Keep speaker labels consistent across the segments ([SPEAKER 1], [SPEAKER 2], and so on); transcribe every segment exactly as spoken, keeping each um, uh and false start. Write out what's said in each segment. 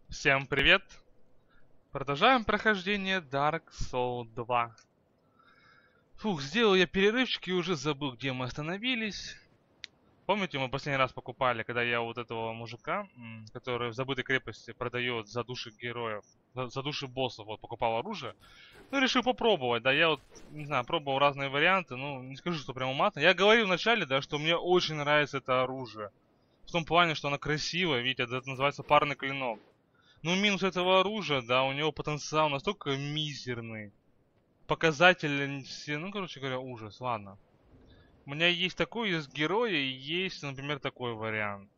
[SPEAKER 1] Всем привет! Продолжаем прохождение Dark Souls два. Фух, сделал я перерывчик и уже забыл, где мы остановились. Помните, мы последний раз покупали, когда я вот этого мужика, м, который в забытой крепости продает за души героев, за, за души боссов, вот покупал оружие. Ну, решил попробовать, да, я вот, не знаю, пробовал разные варианты, ну, не скажу, что прямо матно. Я говорил вначале, да, что мне очень нравится это оружие. В том плане, что оно красивое, видите, это называется парный клинок. Ну, минус этого оружия, да, у него потенциал настолько мизерный. Показатели все, ну, короче говоря, ужас, ладно. У меня есть такой из героя, и есть, например, такой вариант.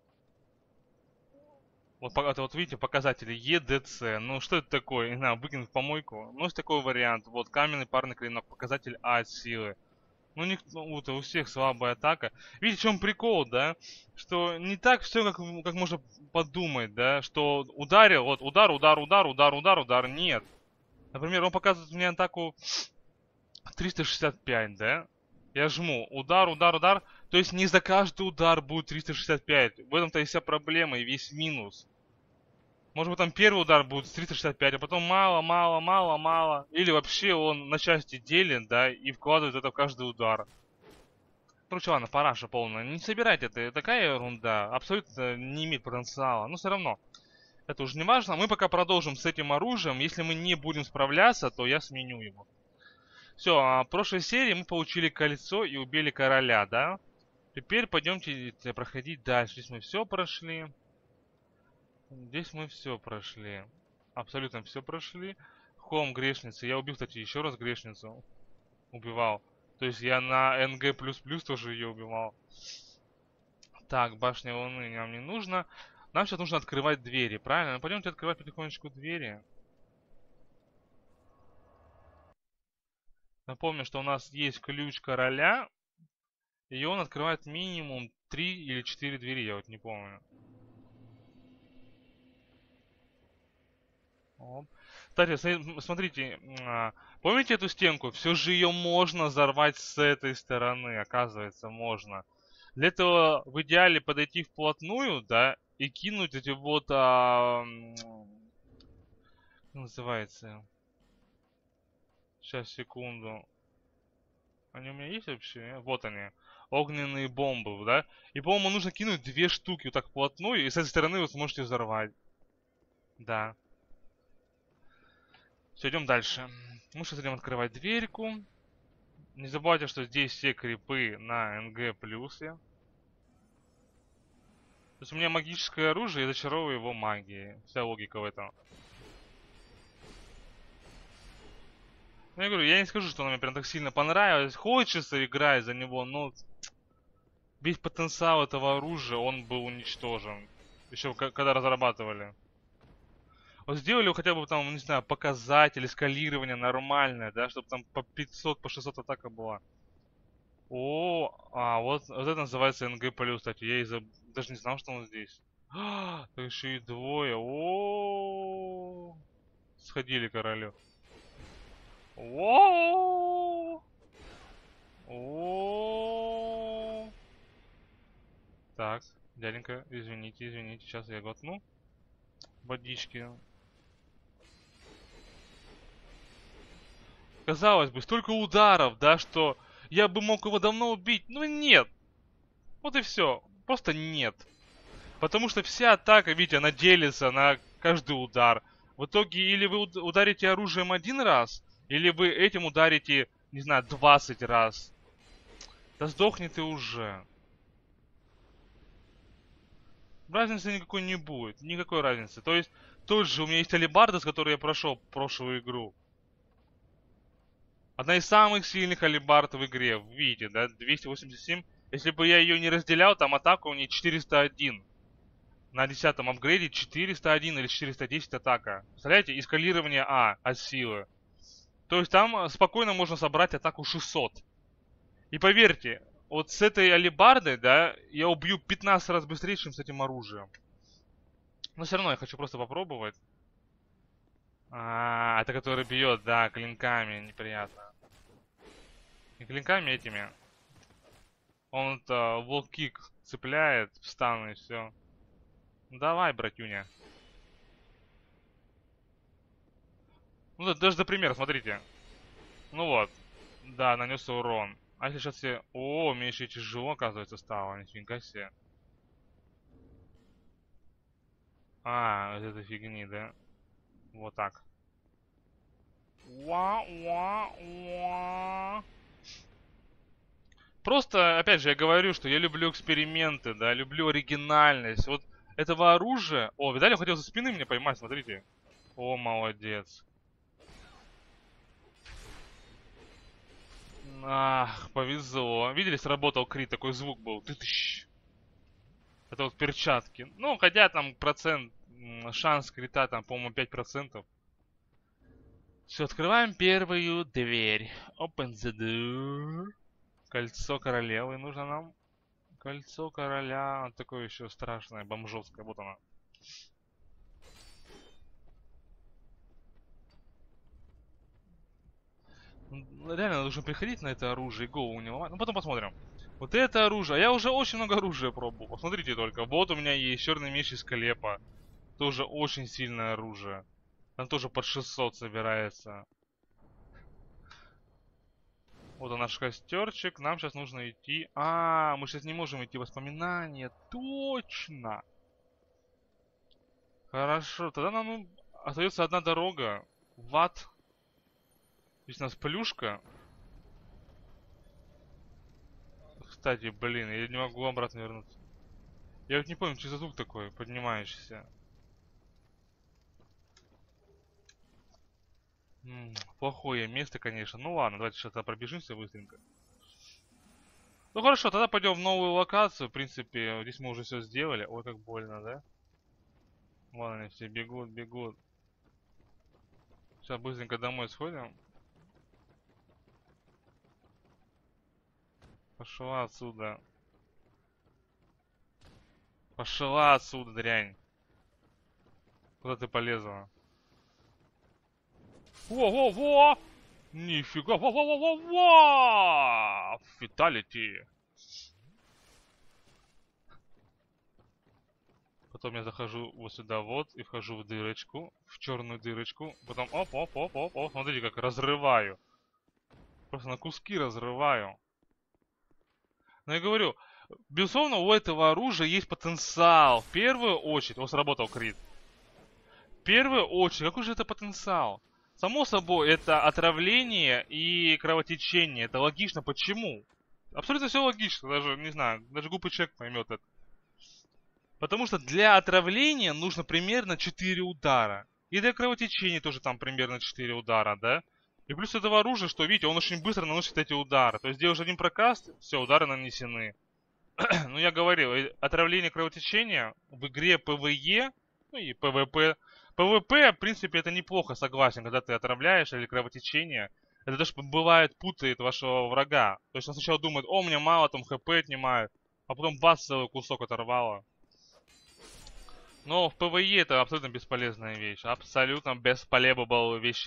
[SPEAKER 1] Вот, по- это вот видите, показатели Е Д С. Ну, что это такое? Не знаю, выкинуть в помойку. Ну, есть такой вариант. Вот, каменный парный клинок, показатель А от силы. Ну, ник- ну, вот у всех слабая атака. Видите, в чем прикол, да? Что не так все, как, как можно подумать, да? Что ударил, вот удар, удар, удар, удар, удар, удар. Нет. Например, он показывает мне атаку триста шестьдесят пять, да? Я жму удар, удар, удар. То есть не за каждый удар будет триста шестьдесят пять. В этом-то и вся проблема и весь минус. Может быть, там первый удар будет триста шестьдесят пять, а потом мало, мало, мало, мало. Или вообще он на части делен, да, и вкладывает это в каждый удар. Короче, ладно, параша полная. Не собирайте это, такая ерунда. Абсолютно не имеет потенциала. Но все равно. Это уже не важно. Мы пока продолжим с этим оружием. Если мы не будем справляться, то я сменю его. Все, а в прошлой серии мы получили кольцо и убили короля, да? Теперь пойдемте проходить дальше. Здесь мы все прошли. Здесь мы все прошли. Абсолютно все прошли. Холм грешницы. Я убил, кстати, еще раз грешницу. Убивал. То есть я на Н Г плюс плюс тоже ее убивал. Так, башня Луны нам не нужно. Нам сейчас нужно открывать двери, правильно? Ну, пойдемте открывать потихонечку двери. Напомню, что у нас есть ключ короля. И он открывает минимум три или четыре двери, я вот не помню. Оп. Кстати, см- смотрите, а, помните эту стенку? Все же ее можно взорвать с этой стороны, оказывается, можно. Для этого в идеале подойти вплотную, да, и кинуть эти вот, а, м, как называется, сейчас, секунду. Они у меня есть вообще? Вот они. Огненные бомбы, да? И, по-моему, нужно кинуть две штуки вот так вплотную, и с этой стороны вы сможете взорвать. Да. Все, идем дальше. Мы сейчас идем открывать дверьку. Не забывайте, что здесь все крипы на Н Г плюсе. То есть у меня магическое оружие, я зачаровываю его магией. Вся логика в этом. Ну, я говорю, я не скажу, что она мне прям так сильно понравилась. Хочется играть за него, но весь потенциал этого оружия, он был уничтожен. Еще когда разрабатывали. Вот сделали бы хотя бы там, не знаю, показатели, скалирование нормальное, да, чтобы там по пятьсот, по шестьсот атака была. О, а вот, вот это называется Н Г плюс, кстати, я и заб- даже не знал, что он здесь. А, так еще и двое. О, сходили королю. О, о. Так, дяденька, извините, извините, сейчас я глотну водички. Казалось бы, столько ударов, да, что я бы мог его давно убить, но нет. Вот и все, просто нет. Потому что вся атака, видите, она делится на каждый удар. В итоге или вы уд- ударите оружием один раз, или вы этим ударите, не знаю, двадцать раз. Да сдохни ты уже. Разницы никакой не будет. Никакой разницы. То есть, тот же у меня есть алебарда, с которой я прошел прошлую игру. Одна из самых сильных алебард в игре. Видите, да? двести восемьдесят семь. Если бы я ее не разделял, там атака у нее четыреста один. На десятом апгрейде четыреста один или четыреста десять атака. Представляете? И скалирование А от силы. То есть там э, спокойно можно собрать атаку шестьсот. И поверьте, вот с этой алебардой, да, я убью пятнадцать раз быстрее, чем с этим оружием. Но все равно я хочу просто попробовать. А, это который бьет, да, клинками, неприятно. Не клинками этими. Он-то волкик цепляет в стан и все. Давай, братюня. Ну, да, даже за пример, смотрите. Ну вот. Да, нанес урон. А если сейчас все... О, мне еще и тяжело, оказывается, стало. Нифига себе. А, вот это фигни, да? Вот так. Уа-уа-уа. Просто, опять же, я говорю, что я люблю эксперименты, да, люблю оригинальность. Вот этого оружия... О, видали, он хотел за спины меня поймать, смотрите. О, молодец. Ах, повезло. Видели, сработал крит, такой звук был. Ты-тыщ. Это вот перчатки. Ну, хотя там процент, шанс крита там, по-моему, пять процентов. Все, открываем первую дверь. Open the door. Кольцо королевы нужно нам. Кольцо короля. Такое еще страшное, бомжовское. Вот оно. Реально нужно приходить на это оружие и голову не ломать. Ну, потом посмотрим. Вот это оружие. Я уже очень много оружия пробовал. Посмотрите только. Вот у меня есть черный меч из Склепа. Тоже очень сильное оружие. Там тоже под шестьсот собирается. Вот он наш костерчик. Нам сейчас нужно идти... А, мы сейчас не можем идти в воспоминания. Точно. Хорошо. Тогда нам ну, остается одна дорога. В ад. Здесь у нас плюшка. Кстати, блин, я не могу обратно вернуться. Я вот не помню, что за звук такой, поднимающийся. М-м, плохое место, конечно. Ну ладно, давайте сейчас пробежимся быстренько. Ну хорошо, тогда пойдем в новую локацию. В принципе, здесь мы уже все сделали. Ой, как больно, да? Ладно, все бегут, бегут. Сейчас быстренько домой сходим. Пошла отсюда. Пошла отсюда, дрянь. Куда ты полезла? Во-во-во! Нифига! Во-во-во-во-во! Фаталити! Потом я захожу вот сюда вот и вхожу в дырочку, в черную дырочку. Потом оп-оп-оп-оп-оп. Смотрите, как разрываю. Просто на куски разрываю. Но я говорю, безусловно, у этого оружия есть потенциал. В первую очередь, вот сработал крит. В первую очередь, какой же это потенциал? Само собой, это отравление и кровотечение. Это логично. Почему? Абсолютно все логично. Даже, не знаю, даже глупый человек поймет это. Потому что для отравления нужно примерно четыре удара. И для кровотечения тоже там примерно четыре удара, да? И плюс этого оружия, что, видите, он очень быстро наносит эти удары. То есть делаешь один прокаст, все, удары нанесены. Ну, я говорил, отравление кровотечения в игре ПВЕ, ну и ПВП. ПВП, в принципе, это неплохо, согласен, когда ты отравляешь или кровотечение. Это даже бывает путает вашего врага. То есть он сначала думает, о, мне мало, там хп отнимают. А потом бац, целый кусок оторвало. Но в ПВЕ это абсолютно бесполезная вещь. Абсолютно бесполезная вещь.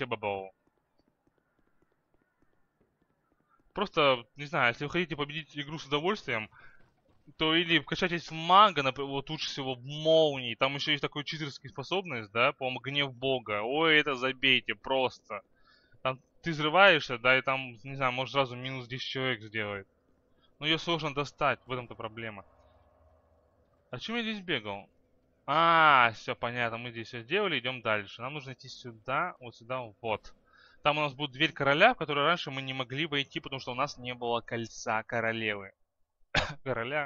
[SPEAKER 1] Просто, не знаю, если вы хотите победить игру с удовольствием, то или качайтесь в мага, например, вот лучше всего в молнии. Там еще есть такой читерская способность, да, по-моему, гнев бога. Ой, это забейте, просто. Там ты взрываешься, да, и там, не знаю, может сразу минус десять человек сделает. Но ее сложно достать, в этом-то проблема. А чем я здесь бегал? А, все понятно, мы здесь все сделали, идем дальше. Нам нужно идти сюда, вот сюда, вот. Там у нас будет дверь короля, в которую раньше мы не могли войти, потому что у нас не было кольца королевы. Короля.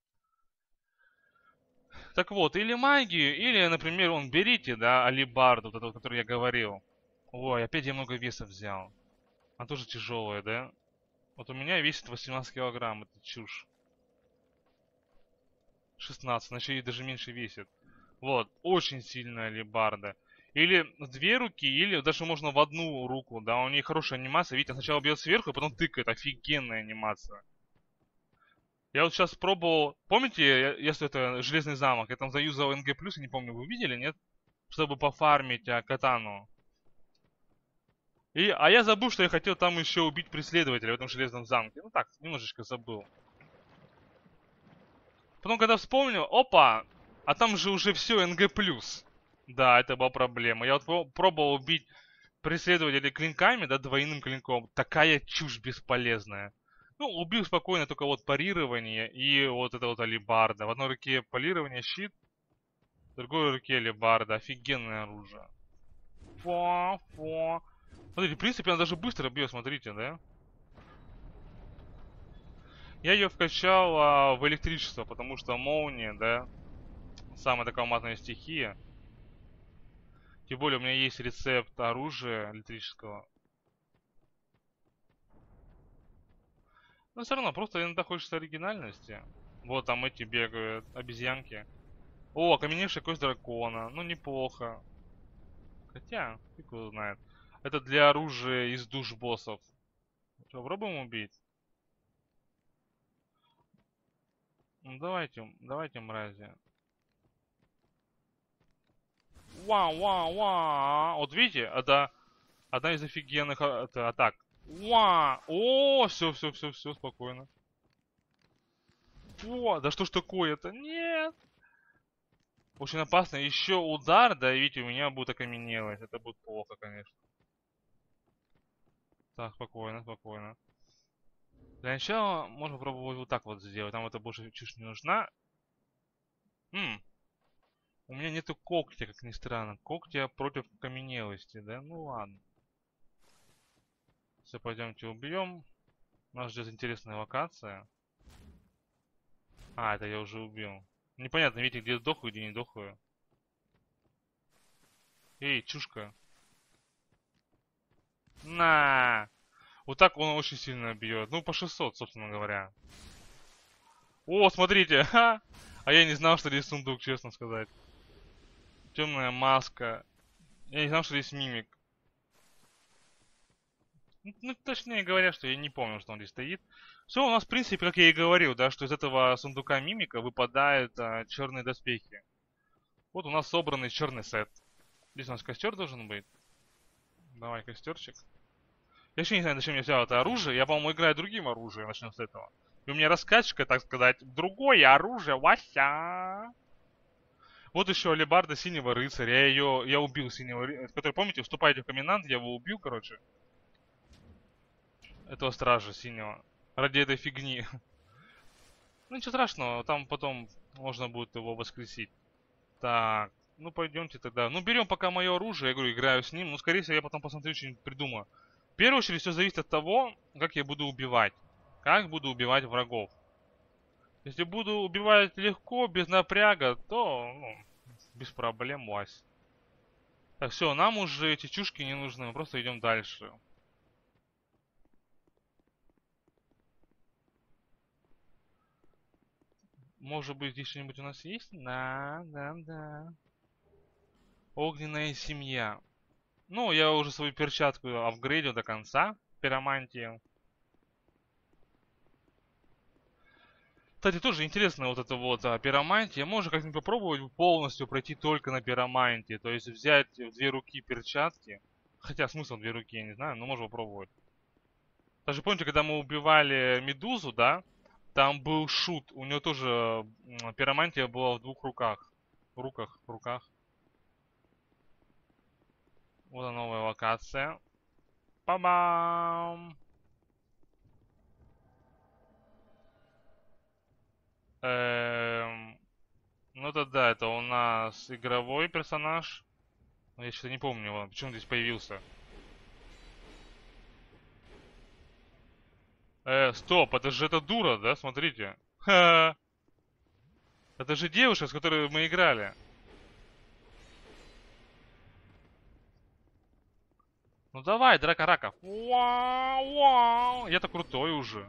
[SPEAKER 1] Так вот, или магию, или, например, он берите, да, алибарду, вот эту, о которой я говорил. Ой, опять я много веса взял. Она тоже тяжелая, да? Вот у меня весит восемнадцать килограмм, это чушь. шестнадцать, значит, и даже меньше весит. Вот, очень сильная алибарда. Или две руки, или даже можно в одну руку, да, у нее хорошая анимация. Видите, сначала бьет сверху, а потом тыкает, офигенная анимация. Я вот сейчас пробовал, помните, если это Железный замок, я там заюзал эн гэ плюс, я не помню, вы видели, нет? Чтобы пофармить а, катану. И, а я забыл, что я хотел там еще убить преследователя в этом Железном замке. Ну так, немножечко забыл. Потом, когда вспомнил, опа, а там же уже все эн гэ плюс. Да, это была проблема. Я вот пробовал убить преследователи клинками, да, двойным клинком, такая чушь бесполезная. Ну, убил спокойно только вот парирование и вот это вот алебарда. В одной руке парирование, щит, в другой руке алебарда. Офигенное оружие. Фа, фа. Смотрите, в принципе, она даже быстро бьет, смотрите, да? Я ее вкачал а, в электричество, потому что молния, да, самая такая матная стихия. Тем более у меня есть рецепт оружия электрического. Но все равно, просто иногда хочется оригинальности. Вот там эти бегают, обезьянки. О, окаменевшая кость дракона. Ну, неплохо. Хотя, фиг его знает. Это для оружия из душ боссов. Что, попробуем убить? Ну, давайте, давайте, мрази. Вау, вау, вау. Вот видите, это одна из офигенных а, это, атак. Вау. О, все, все, все, все, спокойно. О, да что ж такое-то? Нет. Очень опасно. Еще удар, да, видите, у меня будет окаменелость. Это будет плохо, конечно. Так, спокойно, спокойно. Для начала можно попробовать вот так вот сделать. Там это больше чушь не нужна. М. У меня нету когтя, как ни странно. Когтя против окаменелости, да? Ну ладно. Все, пойдемте убьем. Нас ждет интересная локация. А, это я уже убил. Непонятно, видите, где сдохаю, где не сдохаю. Эй, чушка. На! Вот так он очень сильно бьет. Ну, по шестьсот, собственно говоря. О, смотрите! Ха! А я не знал, что здесь сундук, честно сказать. Темная маска. Я не знал, что здесь мимик. Ну, ну, точнее говоря, что я не помню, что он здесь стоит. Все, у нас, в принципе, как я и говорил, да, что из этого сундука мимика выпадают а, черные доспехи. Вот у нас собранный черный сет. Здесь у нас костер должен быть. Давай костерчик. Я еще не знаю, зачем я взял это оружие. Я, по-моему, играю другим оружием. Начнем с этого. И у меня раскачка, так сказать, другое оружие. Вася. Вот еще алебарда синего рыцаря. Я ее, я убил синего рыцаря. Который, помните, вступаете в комендант, я его убил, короче. Этого стража синего. Ради этой фигни. Ну ничего страшного, там потом можно будет его воскресить. Так, ну пойдемте тогда. Ну берем пока мое оружие, я говорю, играю с ним. Ну скорее всего я потом посмотрю, что-нибудь придумаю. В первую очередь все зависит от того, как я буду убивать. Как буду убивать врагов. Если буду убивать легко, без напряга, то ну, без проблем, Вась. Так, все, нам уже эти чушки не нужны, мы просто идем дальше. Может быть, здесь что-нибудь у нас есть? Да, да, да. Огненная семья. Ну, я уже свою перчатку апгрейдил до конца. Пиромантию. Кстати, тоже интересно вот это вот а, пиромантия. Можно как-нибудь попробовать полностью пройти только на пиромантии. То есть взять в две руки перчатки. Хотя смысл две руки, я не знаю, но можно попробовать. Даже помните, когда мы убивали Медузу, да? Там был шут. У него тоже пиромантия была в двух руках. В руках, в руках. Вот она, новая локация. Па-бам! Эм... Ну это да, это у нас игровой персонаж. Но я что-то не помню его. Почему он здесь появился? Э, стоп, это же эта дура, да? Смотрите. Ха-ха. Это же девушка, с которой мы играли. Ну давай, драка раков. Вау, вау. Я-то крутой уже.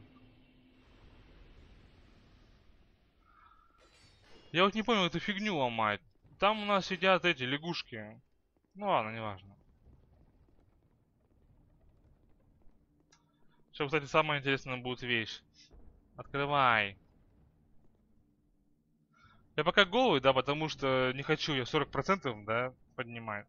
[SPEAKER 1] Я вот не понял эту фигню ломать. Там у нас сидят эти лягушки. Ну ладно, неважно. Сейчас, кстати, самая интересная будет вещь. Открывай. Я пока голый, да, потому что не хочу я сорок процентов, да, поднимать.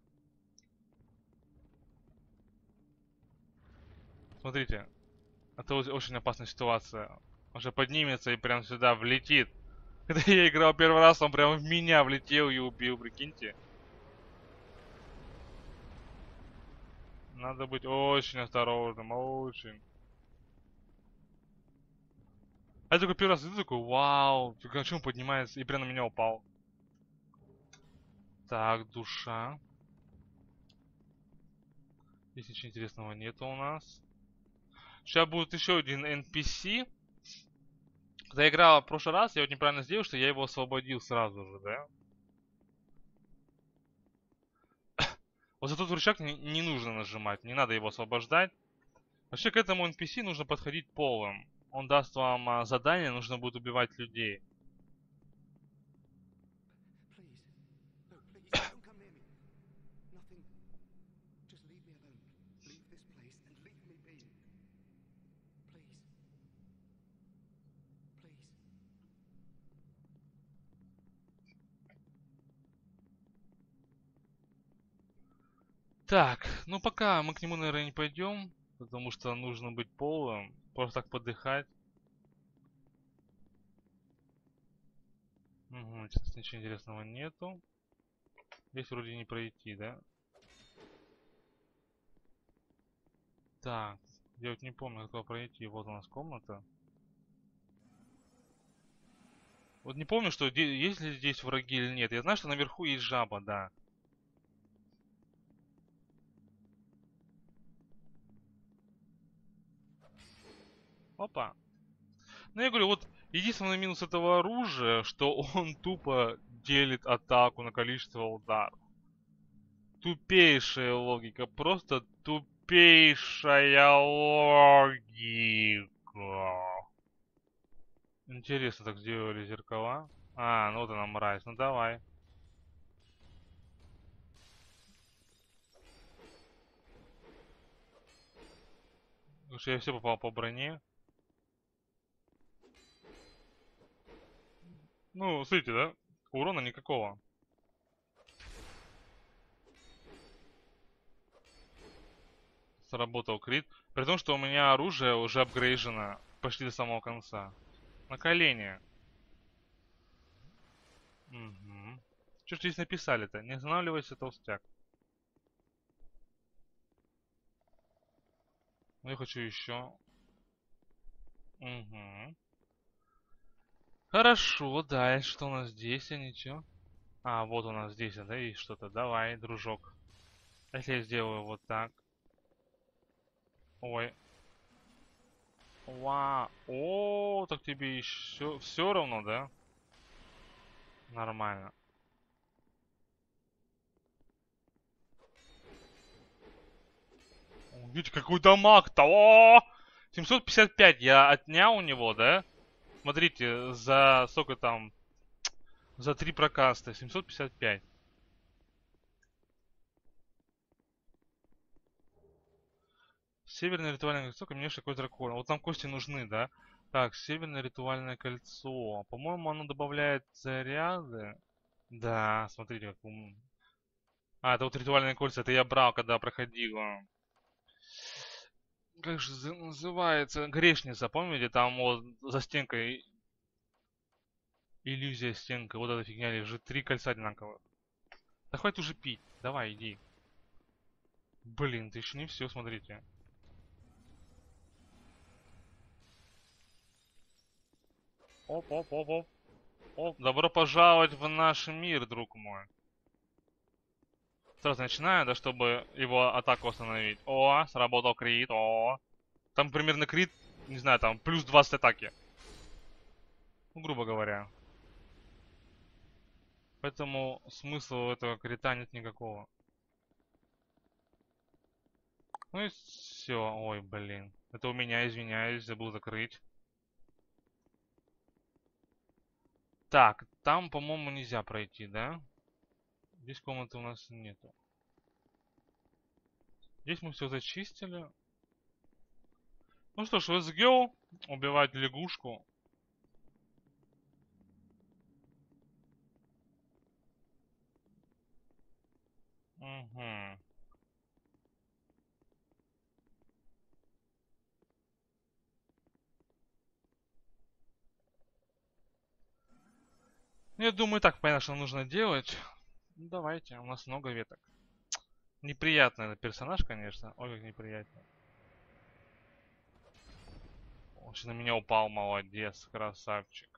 [SPEAKER 1] Смотрите. Это очень опасная ситуация. Он же поднимется и прям сюда влетит. Когда я играл первый раз, он прям в меня влетел и убил, прикиньте. Надо быть очень осторожным, очень. А я только первый раз иду такой, вау, фига, что он поднимается, и прям на меня упал. Так, душа. Здесь ничего интересного нету у нас. Сейчас будет еще один эн пи си. Когда я играл в прошлый раз, я вот неправильно сделал, что я его освободил сразу же, да? Вот за тот рычаг не, не нужно нажимать, не надо его освобождать. Вообще к этому эн пи си нужно подходить полым. Он даст вам а, задание, нужно будет убивать людей. Так, ну пока мы к нему, наверное, не пойдем, потому что нужно быть полым, просто так подыхать. Угу, сейчас ничего интересного нету. Здесь вроде не пройти, да? Так, я вот не помню, как туда пройти. Вот у нас комната. Вот не помню, что есть ли здесь враги или нет. Я знаю, что наверху есть жаба, да. Опа. Ну, я говорю, вот единственный минус этого оружия, что он тупо делит атаку на количество ударов. Тупейшая логика, просто тупейшая логика. Интересно, так сделали зеркала. А, ну вот она мразь, ну давай. Потому что я все попал по броне. Ну, смотрите, да? Урона никакого. Сработал крит. При том, что у меня оружие уже апгрейжено почти до самого конца. На колени. Угу. Что ж здесь написали-то? Не останавливайся, толстяк. Ну, я хочу еще. Угу. Хорошо, дальше что у нас здесь, а ничего? А, вот у нас здесь, да, есть что-то. Давай, дружок. Если я сделаю вот так. Ой. Вау. О, так тебе еще все равно, да? Нормально. Видите, какой дамаг-то! О! семьсот пятьдесят пять я отнял у него, да? Смотрите, за сколько там? За три прокаста. семьсот пятьдесят пять. Северное ритуальное кольцо, каменевший какой дракон. Вот нам кости нужны, да? Так, северное ритуальное кольцо. По-моему, оно добавляет заряды. Да, смотрите, как ум. А, это вот ритуальное кольцо. Это я брал, когда проходил. Как же за- называется? Грешница, помните? Там вот за стенкой иллюзия стенка. Вот эта фигня лежит. Три кольца одинаковых. Да хватит уже пить. Давай, иди. Блин, ты еще не все, смотрите. Оп, оп, оп, оп. Оп, добро пожаловать в наш мир, друг мой. Сразу начинаю, да, чтобы его атаку остановить. О, сработал крит, о. Там примерно крит, не знаю, там плюс двадцать атаки. Ну, грубо говоря. Поэтому смысла у этого крита нет никакого. Ну и все. Ой, блин. Это у меня, извиняюсь, забыл закрыть. Так, там, по-моему, нельзя пройти, да? Здесь комнаты у нас нету. Здесь мы все зачистили. Ну что ж, let's go. Убивать лягушку. Угу. Я думаю, так понятно, что нужно делать. Ну, давайте, у нас много веток. Неприятный персонаж, конечно. Ой, как неприятно. Он сейчас на меня упал, молодец, красавчик.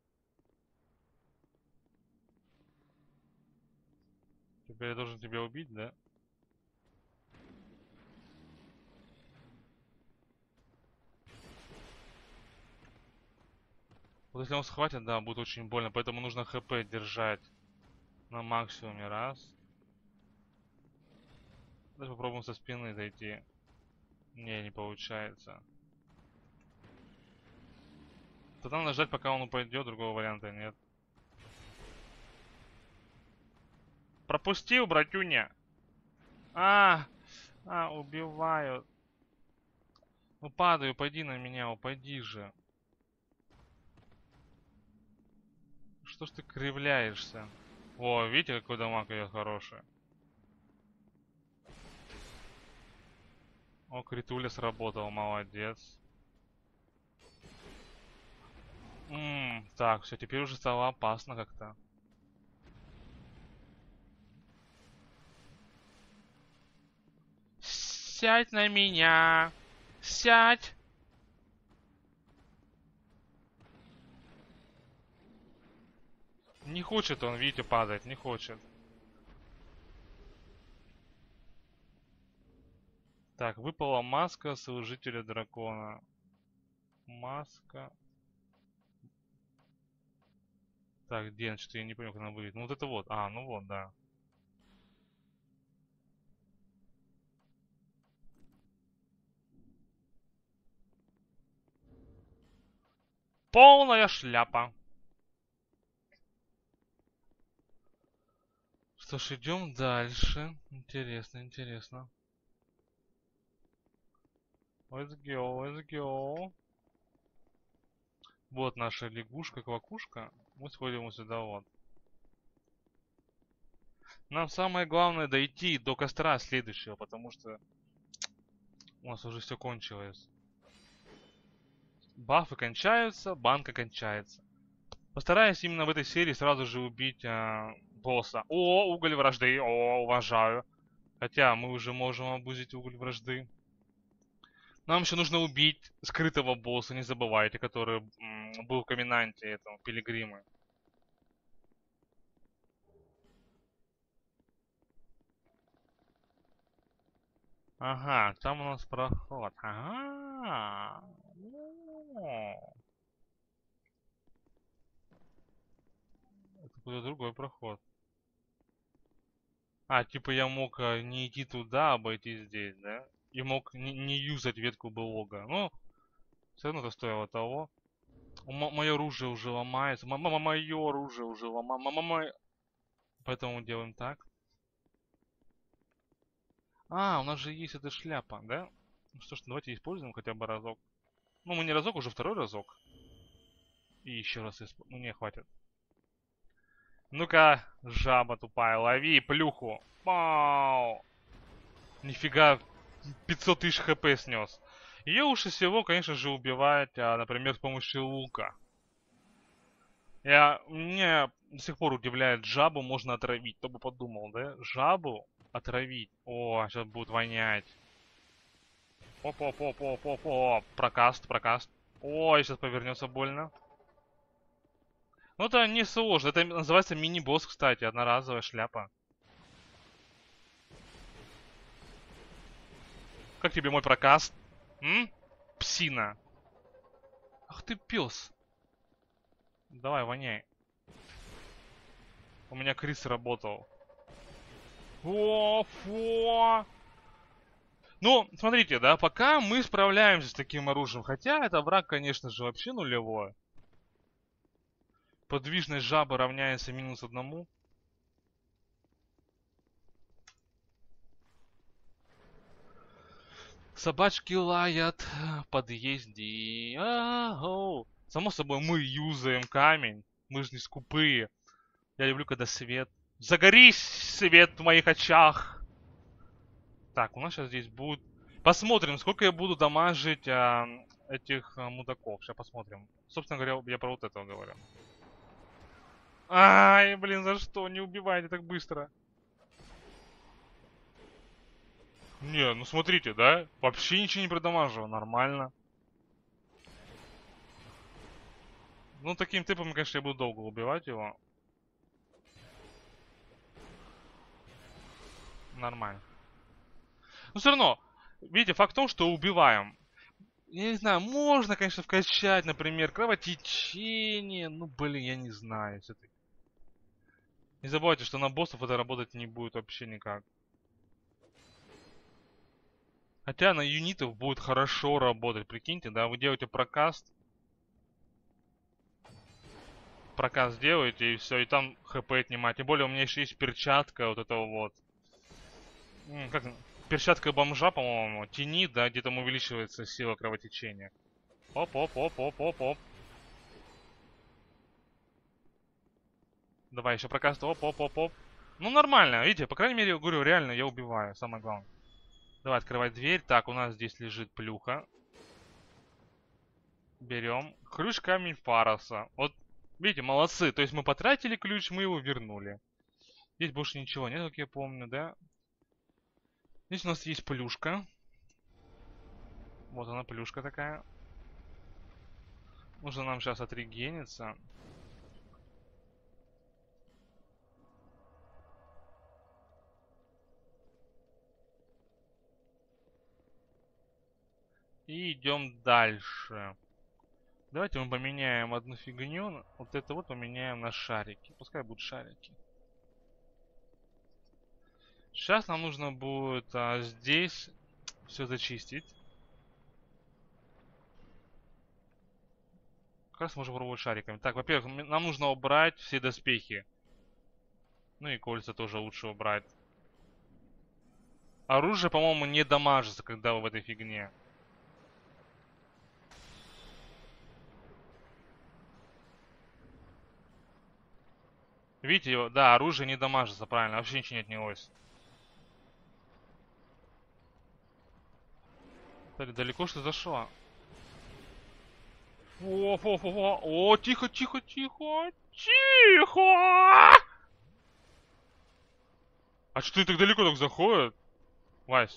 [SPEAKER 1] Теперь я должен тебя убить, да? Вот если он схватит, да, будет очень больно, поэтому нужно хп держать на максимуме. Раз. Давайте попробуем со спины зайти. Не, не получается. Тогда надо ждать, пока он упадет, другого варианта нет. Пропустил, братюня! А, а, убивают. Ну падай, упади на меня, упади же. Что ж ты кривляешься? О, видите, какой дамаг идет хороший. О, критуля сработал, молодец. Ммм, так, все, теперь уже стало опасно как-то. Сядь на меня! Сядь! Не хочет он, видите, падать, не хочет. Так, выпала маска служителя дракона. Маска. Так, где? Что-то я не понял, как она выглядит. Ну вот это вот. А, ну вот, да. Полная шляпа. Что ж, идем дальше. Интересно, интересно. Let's go, let's go. Вот наша лягушка-квакушка. Мы сходим вот сюда вот. Нам самое главное дойти до костра следующего, потому что у нас уже все кончилось. Бафы кончаются, банка кончается. Постараюсь именно в этой серии сразу же убить а, босса. О, уголь вражды, о, уважаю. Хотя мы уже можем обузить уголь вражды. Нам еще нужно убить скрытого босса, не забывайте, который м, был в Коменанте, этого, Пилигримы. Ага, там у нас проход. Ага. Это какой-то другой проход. А, типа я мог а, не идти туда, а обойти здесь, да? И мог не, не юзать ветку блога. Ну, все равно это стоило того. Мое оружие уже ломается. Мама, мое оружие уже ломается. Мама, поэтому делаем так. А, у нас же есть эта шляпа, да? Ну что ж, давайте используем хотя бы разок. Ну, мы не разок, уже второй разок. И еще раз используем. Ну, не, хватит. Ну-ка, жаба тупая, лови плюху. Пау! Нифига, пятьсот тысяч хп снес. Ее лучше всего, конечно же, убивать, а, например, с помощью лука. Я, мне до сих пор удивляет, жабу можно отравить. Кто бы подумал, да? Жабу отравить. О, сейчас будет вонять. Оп-оп-оп-оп-оп-оп. Прокаст, прокаст. Ой, сейчас повернется больно. Ну, это не сложно. Это называется мини-босс, кстати. Одноразовая шляпа. Как тебе мой прокаст? М? Псина. Ах ты пес. Давай, воняй. У меня Крис работал. О, фу. Ну, смотрите, да, пока мы справляемся с таким оружием. Хотя это враг, конечно же, вообще нулевой. Подвижность жабы равняется минус одному. Собачки лаят в подъезде. Ау. Само собой, мы юзаем камень. Мы же не скупые. Я люблю, когда свет. Загорись, свет в моих очах. Так, у нас сейчас здесь будет... Посмотрим, сколько я буду дамажить а, этих а, мудаков. Сейчас посмотрим. Собственно говоря, я про вот этого говорю. Ай, блин, за что? Не убивайте так быстро. Не, ну смотрите, да? Вообще ничего не продамажил, нормально. Ну, таким типом, конечно, я буду долго убивать его. Нормально. Но все равно, видите, факт в том, что убиваем. Я не знаю, можно, конечно, вкачать, например, кровотечение. Ну, блин, я не знаю. Все-таки. Не забывайте, что на боссов это работать не будет вообще никак. Хотя на юнитов будет хорошо работать. Прикиньте, да, вы делаете прокаст. Прокаст делаете, и все, и там хп отнимать. Тем более у меня еще есть перчатка вот этого вот. Как перчатка бомжа, по-моему, тени, да, где там увеличивается сила кровотечения. Оп-оп-оп-оп-оп-оп. Давай еще прокаст. Оп-оп-оп-оп. Ну, нормально, видите, по крайней мере, говорю, реально, я убиваю, самое главное. Давай открывать дверь. Так, у нас здесь лежит плюха. Берем. Ключ камень Фароса. Вот, видите, молодцы. То есть мы потратили ключ, мы его вернули. Здесь больше ничего нет, как я помню, да? Здесь у нас есть плюшка. Вот она, плюшка такая. Нужно нам сейчас отрегениться. И идем дальше. Давайте мы поменяем одну фигню. Вот это вот поменяем на шарики. Пускай будут шарики. Сейчас нам нужно будет а, здесь все зачистить. Как раз можем пробовать шариками. Так, во-первых, нам нужно убрать все доспехи. Ну и кольца тоже лучше убрать. Оружие, по-моему, не дамажится, когда вы в этой фигне. Видите, да, оружие не дамажится, правильно. Вообще ничего не отнялось. Кстати, далеко что зашло? О, о, о, о, тихо, тихо, тихо, тихо! А что ты так далеко так заходит? Вась.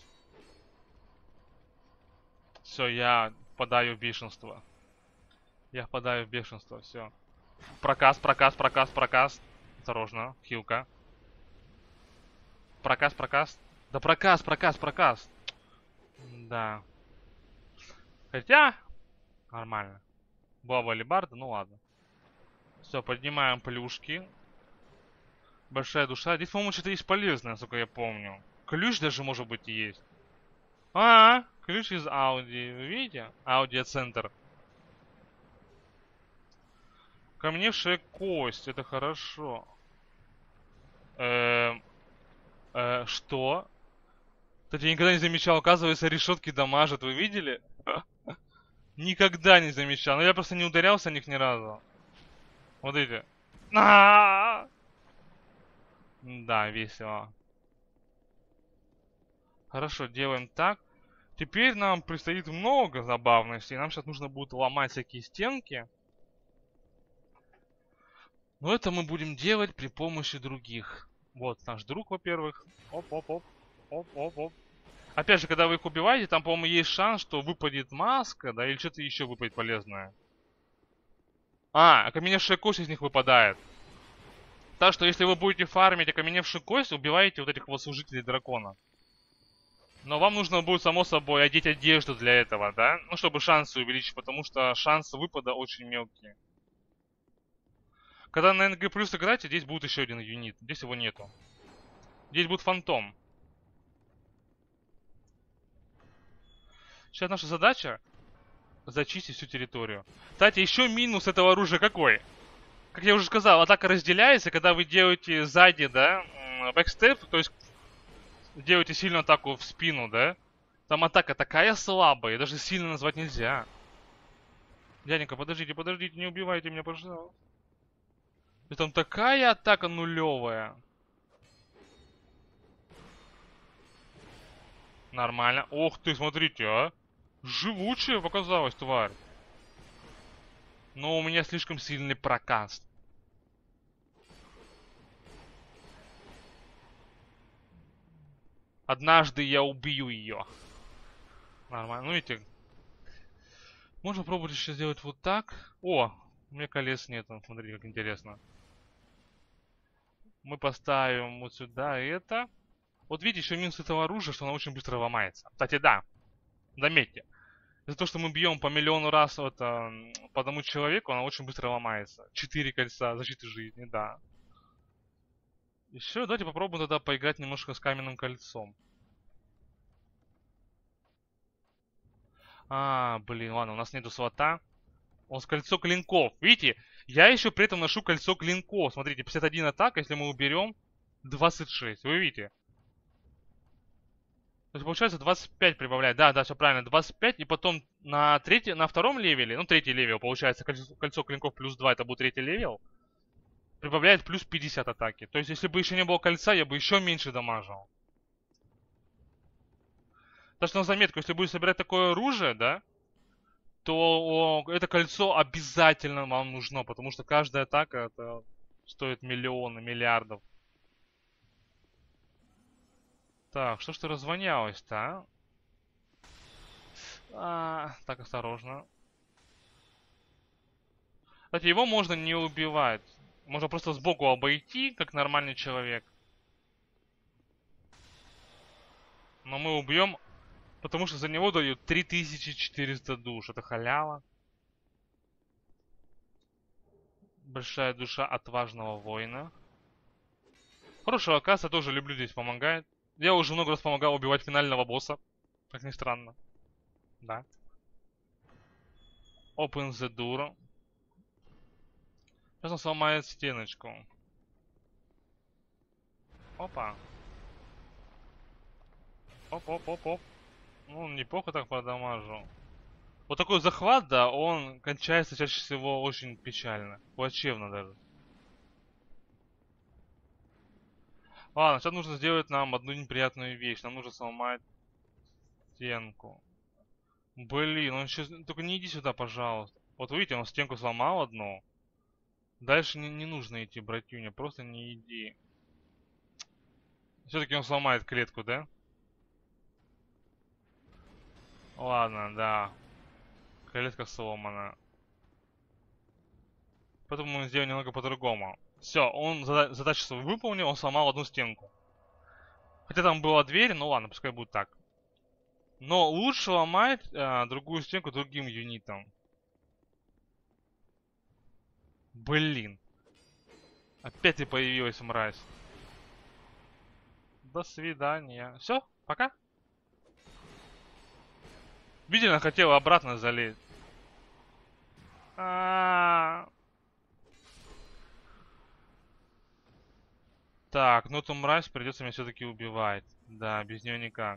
[SPEAKER 1] Все, я впадаю в бешенство. Я впадаю в бешенство, все. Проказ, проказ, проказ, проказ. Осторожно, хилка. Проказ, проказ. Да проказ, проказ, проказ. Да. Хотя, нормально. Баба Алибарда, ну ладно. Все, поднимаем плюшки. Большая душа. Здесь, по-моему, что-то есть полезное, насколько я помню. Ключ даже, может быть, есть. А, ключ из Ауди. Вы видите? Аудиоцентр. Камневшая кость. Это хорошо. Эээ... Э, что? Кстати, я никогда не замечал. Оказывается, решетки дамажат. Вы видели? Никогда не замечал. Но я просто не ударялся о них ни разу. Вот эти. Да, весело. Хорошо, делаем так. Теперь нам предстоит много забавностей. Нам сейчас нужно будет ломать всякие стенки. Но это мы будем делать при помощи других. Вот наш друг, во-первых. Оп-оп-оп. Оп-оп-оп. Опять же, когда вы их убиваете, там, по-моему, есть шанс, что выпадет маска, да, или что-то еще выпадет полезное. А, окаменевшая кость из них выпадает. Так что, если вы будете фармить окаменевшую кость, убиваете вот этих вот служителей дракона. Но вам нужно будет, само собой, одеть одежду для этого, да? Ну, чтобы шансы увеличить, потому что шансы выпада очень мелкие. Когда на эн джи плюс играете, здесь будет еще один юнит. Здесь его нету. Здесь будет фантом. Сейчас наша задача зачистить всю территорию. Кстати, еще минус этого оружия какой? Как я уже сказал, атака разделяется, когда вы делаете сзади, да, бэкстеп, то есть делаете сильную атаку в спину, да. Там атака такая слабая, даже сильно назвать нельзя. Дяденька, подождите, подождите, не убивайте меня, пожалуйста. И там такая атака нулевая. Нормально. Ох ты, смотрите, а. Живучая показалась, тварь. Но у меня слишком сильный прокаст. Однажды я убью ее. Нормально. Ну, видите. Можно пробовать еще сделать вот так. О, у меня колес нету. Смотрите, как интересно. Мы поставим вот сюда это. Вот видите, еще минус этого оружия, что оно очень быстро ломается. Кстати, да. Заметьте. Из-за того, что мы бьем по миллиону раз вот, а, по одному человеку, она очень быстро ломается. Четыре кольца защиты жизни, да. Еще давайте попробуем тогда поиграть немножко с каменным кольцом. А, блин, ладно, у нас нету слота. У нас кольцо клинков. Видите, я еще при этом ношу кольцо клинков. Смотрите, пятьдесят один атака, если мы уберем, двадцать шесть. Вы видите? То есть получается двадцать пять прибавляет. Да, да, все правильно. двадцать пять. И потом на, третий, на втором левеле, ну третий левел, получается, кольцо, кольцо клинков плюс два, это будет третий левел. Прибавляет плюс пятьдесят атаки. То есть если бы еще не было кольца, я бы еще меньше дамажил. Так что на заметку, если будете собирать такое оружие, да, то о, это кольцо обязательно вам нужно. Потому что каждая атака это стоит миллионы, миллиардов. Так, что ж ты развонялась-то, а? А, так, осторожно. Кстати, его можно не убивать. Можно просто сбоку обойти, как нормальный человек. Но мы убьем, потому что за него дают три тысячи четыреста душ. Это халява. Большая душа отважного воина. Хорошего касса, тоже люблю здесь помогает. Я уже много раз помогал убивать финального босса. Как ни странно. Да. Open the door. Сейчас он сломает стеночку. Опа. Оп-оп-оп-оп. Ну, неплохо так продамажил. Вот такой захват, да, он кончается чаще всего очень печально. Плачевно даже. Ладно, сейчас нужно сделать нам одну неприятную вещь. Нам нужно сломать стенку. Блин, он сейчас... Только не иди сюда, пожалуйста. Вот видите, он стенку сломал одну. Дальше не, не нужно идти, братюня. Просто не иди. Все-таки он сломает клетку, да? Ладно, да. Клетка сломана. Поэтому мы сделаем немного по-другому. Все, он зада задачу свою выполнил, он сломал одну стенку. Хотя там была дверь, ну ладно, пускай будет так. Но лучше ломать э, другую стенку другим юнитом. Блин. Опять ты появилась, мразь. До свидания. Все, пока. Видели, она хотела обратно залезть. А -а -а. Так, ну эту мразь придется мне все-таки убивать. Да, без нее никак.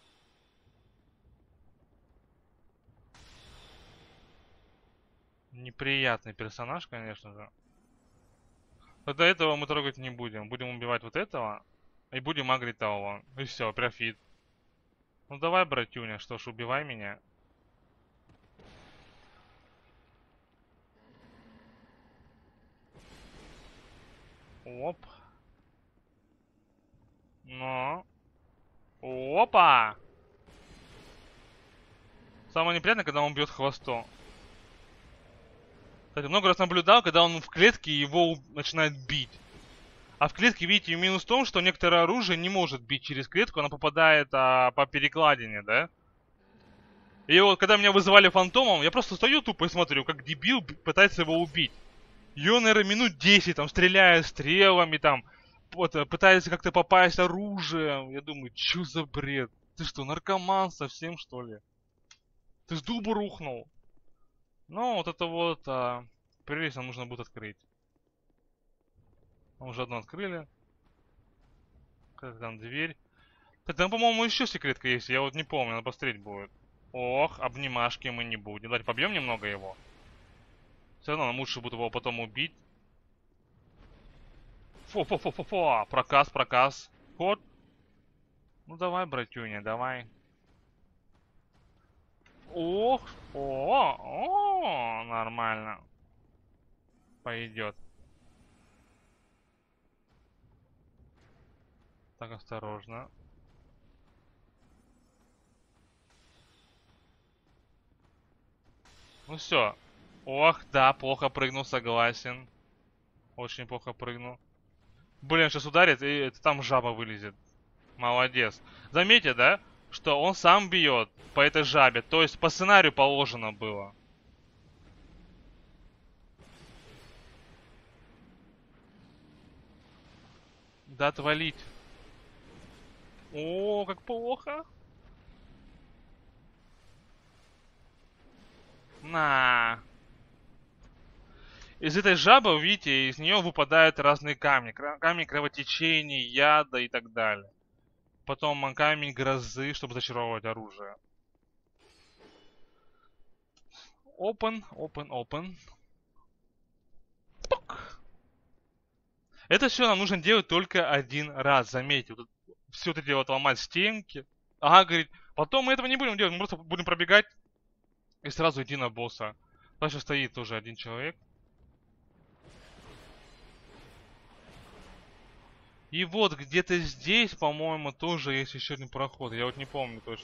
[SPEAKER 1] Неприятный персонаж, конечно же. Но до этого мы трогать не будем. Будем убивать вот этого. И будем агрить того. И все, профит. Ну давай, братюня, что ж, убивай меня. Оп. Но. Опа! Самое неприятное, когда он бьет хвостом. Кстати, много раз наблюдал, когда он в клетке, его начинает бить. А в клетке, видите, минус в том, что некоторое оружие не может бить через клетку, оно попадает а, по перекладине, да? И вот, когда меня вызывали фантомом, я просто стою тупо и смотрю, как дебил пытается его убить. И он, наверное, минут десять там стреляет стрелами, там, вот, пытается как-то попасть оружием. Я думаю, чё за бред? Ты что, наркоман совсем, что ли? Ты с дуба рухнул? Ну, вот это вот а, прелесть нам нужно будет открыть. Мы уже одну открыли. Как там дверь? Так, там, по-моему, еще секретка есть. Я вот не помню, надо посмотреть будет. Ох, обнимашки мы не будем. Давайте побьем немного его. Все равно нам лучше будет его потом убить. Фу-фу-фу-фу-фу. Проказ, проказ. Ход. Ну давай, братюня, давай. Ох, о, о, нормально. Пойдет. Так, осторожно. Ну все. Ох, да, плохо прыгнул, согласен. Очень плохо прыгнул. Блин, сейчас ударит, и это там жаба вылезет. Молодец. Заметьте, да, что он сам бьет по этой жабе. То есть по сценарию положено было. Да отвалить. О, как плохо. На. Из этой жабы, видите, из нее выпадают разные камни. Камни кровотечения, яда и так далее. Потом камень грозы, чтобы зачаровывать оружие. Open, open, open. Пук. Это все нам нужно делать только один раз, заметьте. Вот все это делать, ломать стенки. Ага, говорит, потом мы этого не будем делать, мы просто будем пробегать и сразу идти на босса. Дальше стоит тоже один человек. И вот где-то здесь, по-моему, тоже есть еще один проход. Я вот не помню точно.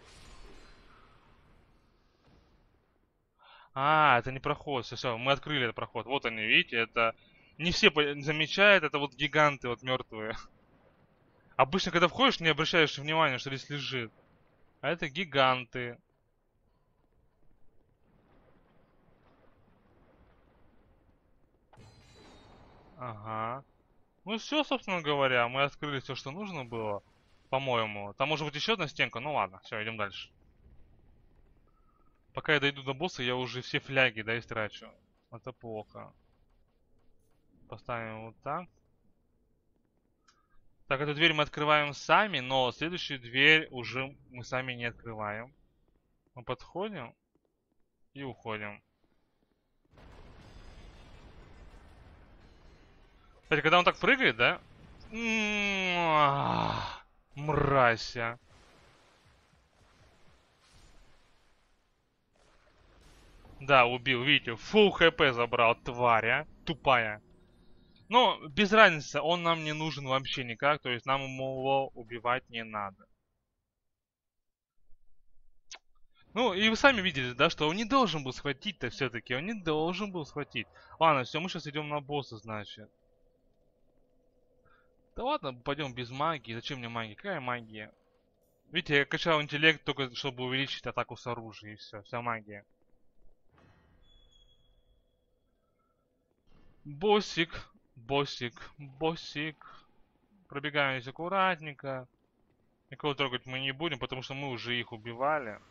[SPEAKER 1] А, это не проход. Все, все, мы открыли этот проход. Вот они, видите, это... Не все замечают, это вот гиганты вот мертвые. Обычно, когда входишь, не обращаешь внимания, что здесь лежит. А это гиганты. Ага. Ну все, собственно говоря, мы открыли все, что нужно было. По-моему. Там может быть еще одна стенка. Ну ладно, все, идем дальше. Пока я дойду до босса, я уже все фляги, да, истрачу. Это плохо. Поставим вот так. Так, эту дверь мы открываем сами, но следующую дверь уже мы сами не открываем. Мы подходим и уходим. Кстати, когда он так прыгает, да? Мразь. Да, убил, видите, фулл хп забрал, тваря, тупая. Но без разницы, он нам не нужен вообще никак, то есть нам его убивать не надо. Ну, и вы сами видели, да, что он не должен был схватить-то все-таки, он не должен был схватить. Ладно, все, мы сейчас идем на босса, значит. Да ладно, пойдем без магии, зачем мне магия, какая магия? Видите, я качал интеллект только чтобы увеличить атаку с оружия, и все, вся магия. Боссик, боссик, боссик. Пробегаем здесь аккуратненько. Никого трогать мы не будем, потому что мы уже их убивали.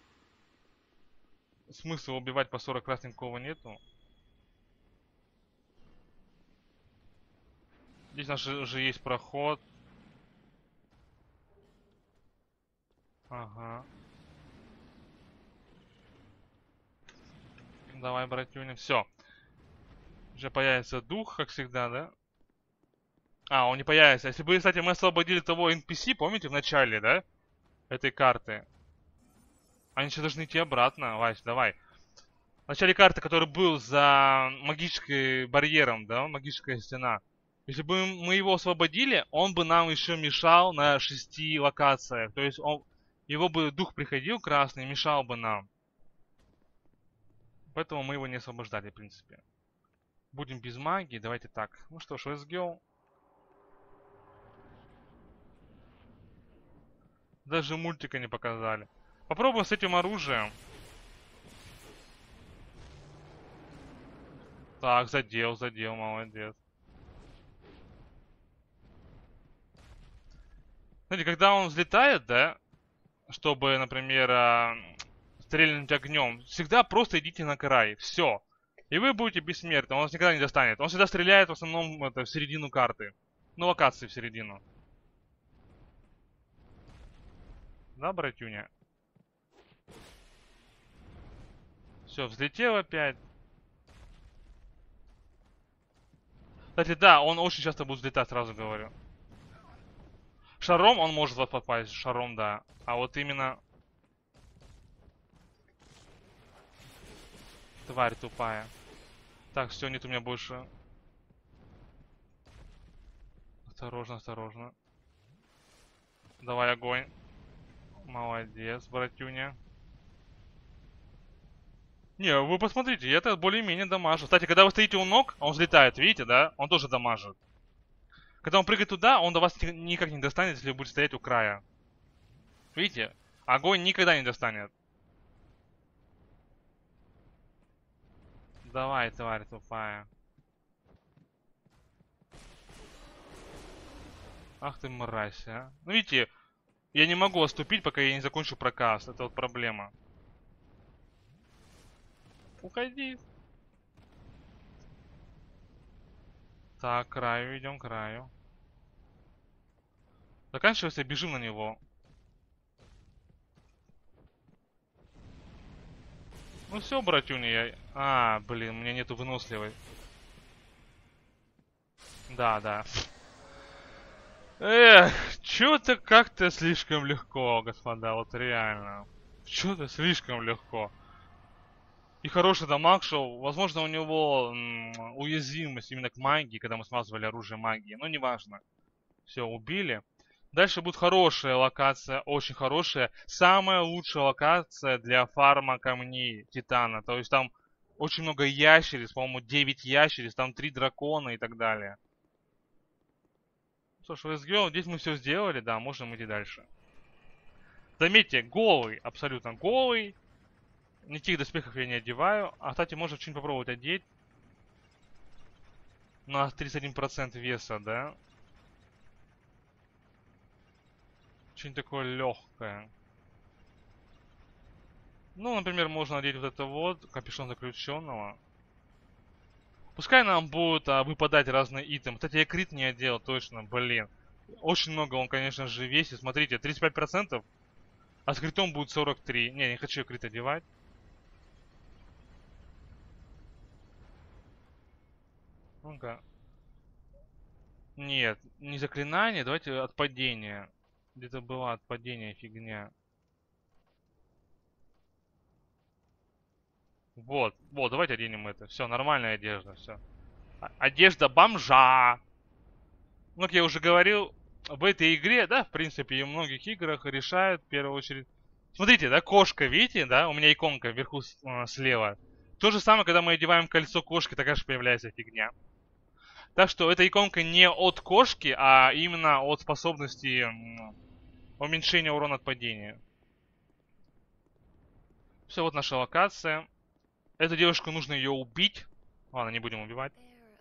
[SPEAKER 1] Смысла убивать по сорок раз никакого нету. Здесь у нас уже есть проход. Ага. Давай, братюня. Все. Уже появится дух, как всегда, да? А, он не появится. Если бы, кстати, мы освободили того эн пи си, помните, в начале, да? Этой карты. Они сейчас должны идти обратно. Вась, давай. В начале карты, который был за магическим барьером, да? Магическая стена. Если бы мы его освободили, он бы нам еще мешал на шести локациях. То есть он, его бы дух приходил красный, мешал бы нам. Поэтому мы его не освобождали, в принципе. Будем без магии, давайте так. Ну что ж, let's go. Даже мультика не показали. Попробуем с этим оружием. Так, задел, задел, молодец. Знаете, когда он взлетает, да, чтобы, например, стрельнуть огнем, всегда просто идите на край. Все. И вы будете бессмертны, он вас никогда не достанет. Он всегда стреляет в основном это, в середину карты. Ну, локации в середину. Да, братюня? Все, взлетел опять. Кстати, да, он очень часто будет взлетать, сразу говорю. Шаром он может вас попасть, шаром, да. А вот именно... Тварь тупая. Так, все, нет у меня больше... Осторожно, осторожно. Давай огонь. Молодец, братюня. Не, вы посмотрите, это более-менее дамажит. Кстати, когда вы стоите у ног, он взлетает, видите, да? Он тоже дамажит. Когда он прыгает туда, он до вас никак не достанет, если вы будете стоять у края. Видите? Огонь никогда не достанет. Давай, тварь тупая. Ах ты мразь, а. Ну видите, я не могу отступить, пока я не закончу прокаст. Это вот проблема. Уходи. Так, к краю идем, к краю. Заканчивается, бежим на него. Ну все, братюни, я... А, блин, у меня нету выносливой. Да, да. Эх, чё-то как-то слишком легко, господа, вот реально. Чё-то слишком легко. И хороший дамаг шел. Возможно, у него м, уязвимость именно к магии, когда мы смазывали оружие магии. Но неважно. Все, убили. Дальше будет хорошая локация, очень хорошая. Самая лучшая локация для фарма камней Титана. То есть там очень много ящериц, по-моему, девять ящериц, там три дракона и так далее. Что ж, в эс джи о здесь мы все сделали, да, можем идти дальше. Заметьте, голый, абсолютно голый. Никаких доспехов я не одеваю. А, кстати, можно что-нибудь попробовать одеть. На тридцать один процент веса, да? Что-нибудь такое легкое. Ну, например, можно надеть вот это вот, капюшон заключенного. Пускай нам будут а, выпадать разные итемы. Кстати, я крит не одел, точно, блин. Очень много он, конечно же, весит. Смотрите, тридцать пять процентов, а с критом будет сорок три. Не, не хочу крит одевать. Ну-ка. Нет, не заклинание, давайте от падения. Где-то была от падения фигня. Вот, вот, давайте оденем это. Все, нормальная одежда, все. Одежда бомжа. Ну, как я уже говорил, в этой игре, да, в принципе, и в многих играх решают в первую очередь. Смотрите, да, кошка, видите, да, у меня иконка вверху э, слева. То же самое, когда мы одеваем кольцо кошки, такая же появляется фигня. Так что эта иконка не от кошки, а именно от способности м, уменьшения урона от падения. Все, вот наша локация. Эту девушку нужно ее убить. Ладно, не будем убивать.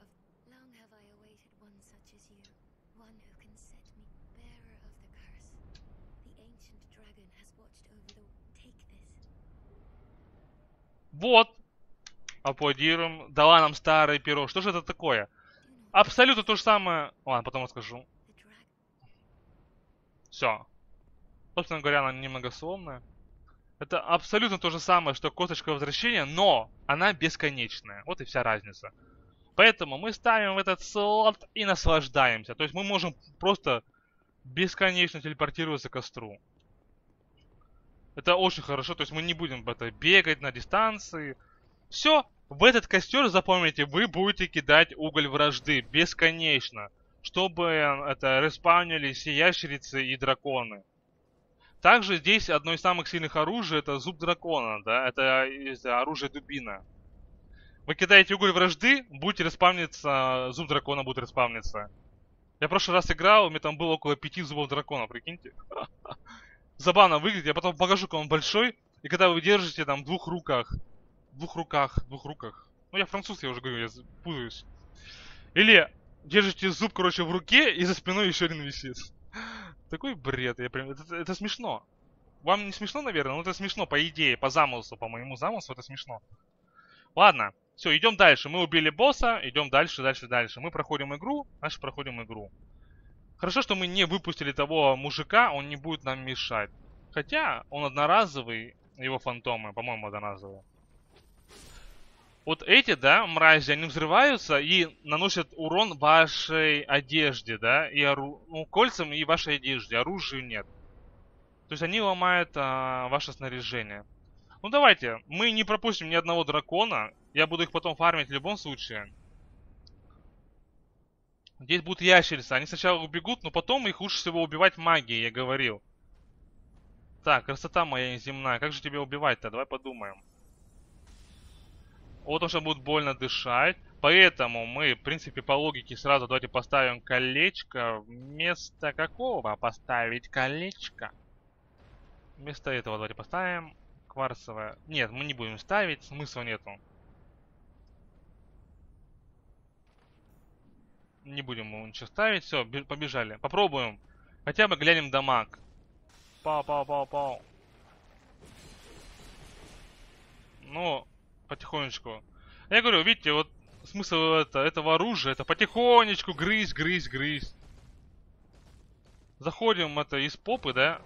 [SPEAKER 1] Вот. Аплодируем. Дала нам старое перо. Что же это такое? Абсолютно то же самое. Ладно, потом расскажу. Все. Собственно говоря, она немногословная. Это абсолютно то же самое, что косточка возвращения, но она бесконечная. Вот и вся разница. Поэтому мы ставим в этот слот и наслаждаемся. То есть мы можем просто бесконечно телепортироваться к костру. Это очень хорошо. То есть мы не будем это бегать на дистанции. Все. В этот костер, запомните, вы будете кидать уголь вражды бесконечно. Чтобы это респаунились и ящерицы, и драконы. Также здесь одно из самых сильных оружий это зуб дракона, да, это оружие дубина. Вы кидаете уголь вражды, будете респавниться, зуб дракона будет респавниться. Я в прошлый раз играл, у меня там было около пяти зубов дракона, прикиньте. Забавно выглядит, я потом покажу, как он большой, и когда вы держите там в двух руках, в двух руках, в двух руках. Ну я француз, я уже говорю, я путаюсь. Или держите зуб, короче, в руке, и за спиной еще один висит. Такой бред, я прям... Это, это смешно. Вам не смешно, наверное? Ну это смешно, по идее, по замыслу, по моему замыслу, это смешно. Ладно, все, идем дальше. Мы убили босса, идем дальше, дальше, дальше. Мы проходим игру, значит проходим игру. Хорошо, что мы не выпустили того мужика, он не будет нам мешать. Хотя, он одноразовый, его фантомы, по-моему, одноразовые. Вот эти, да, мрази, они взрываются и наносят урон вашей одежде, да, и ору... ну, кольцам и вашей одежде, оружию нет. То есть они ломают а, ваше снаряжение. Ну давайте, мы не пропустим ни одного дракона, я буду их потом фармить в любом случае. Здесь будут ящерицы, они сначала убегут, но потом их лучше всего убивать магией, я говорил. Так, красота моя неземная, как же тебя убивать-то, давай подумаем. Вот он сейчас будет больно дышать. Поэтому мы, в принципе, по логике сразу давайте поставим колечко. Вместо какого поставить колечко? Вместо этого давайте поставим кварцевое. Нет, мы не будем ставить, смысла нету. Не будем мы ничего ставить. Все, побежали. Попробуем. Хотя бы глянем дамаг. Пау, пау, пау, пау. Ну, потихонечку. Я говорю, видите, вот смысл это, этого оружия, это потихонечку грызть, грызть, грызть. Заходим это из попы, да?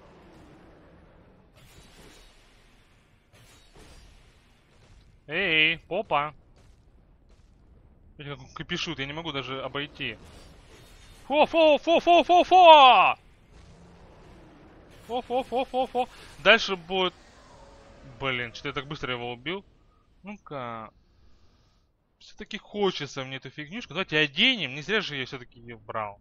[SPEAKER 1] Эй, попа. Видите, как он кипишут, я не могу даже обойти. Фо-фо-фо-фо-фо-фо! Фо-фо-фо-фо-фо. Дальше будет... Блин, что я так быстро его убил. Ну-ка. Все-таки хочется мне эту фигнюшку. Давайте оденем. Не зря же я все-таки ее брал.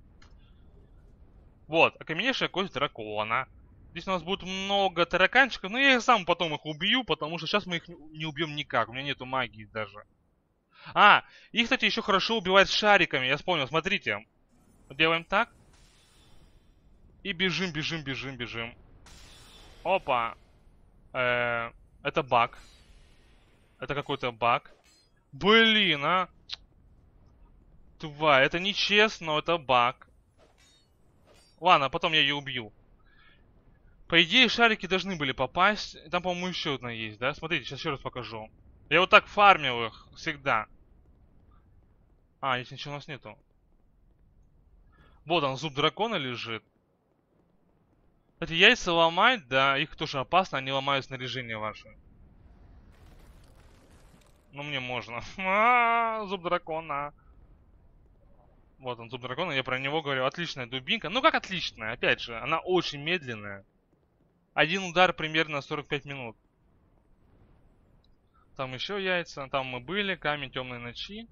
[SPEAKER 1] Вот, окаменевшая кость дракона. Здесь у нас будет много тараканчиков. Но я сам потом их убью, потому что сейчас мы их не убьем никак. У меня нету магии даже. А, и, кстати, еще хорошо убивать шариками. Я вспомнил, смотрите. Делаем так. И бежим, бежим, бежим, бежим. Опа. Э-э, это баг. Это какой-то баг. Блин, а. Тварь, это нечестно, это баг. Ладно, потом я ее убью. По идее, шарики должны были попасть. Там, по-моему, еще одна есть, да? Смотрите, сейчас еще раз покажу. Я вот так фармил их всегда. А, здесь ничего у нас нету. Вот он, зуб дракона лежит. Кстати, яйца ломать, да, их тоже опасно, они ломают снаряжение ваше. Ну, мне можно. А-а-а, зуб дракона. Вот он, зуб дракона, я про него говорю. Отличная дубинка. Ну, как отличная? Опять же, она очень медленная. Один удар примерно сорок пять минут. Там еще яйца. Там мы были. Камень темной ночи.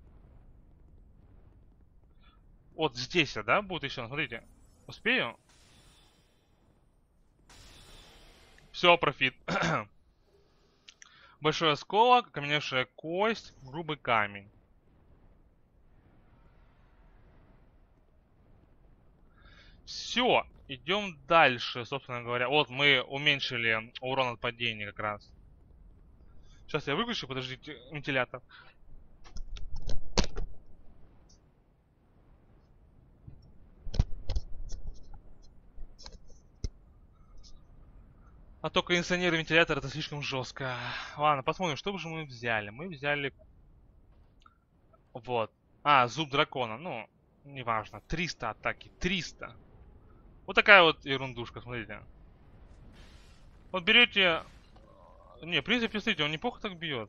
[SPEAKER 1] Вот здесь, да, будет еще. Смотрите. Успею? Все, профит. Большой осколок, окаменевшая кость, грубый камень. Все, идем дальше, собственно говоря. Вот мы уменьшили урон от падения как раз. Сейчас я выключу, подождите, вентилятор. А то кондиционер и вентилятор это слишком жестко. Ладно, посмотрим, что же мы взяли. Мы взяли... Вот. А, зуб дракона. Ну, неважно. триста атаки. триста. Вот такая вот ерундушка, смотрите. Вот берете... Не, в принципе, смотрите, он неплохо так бьет.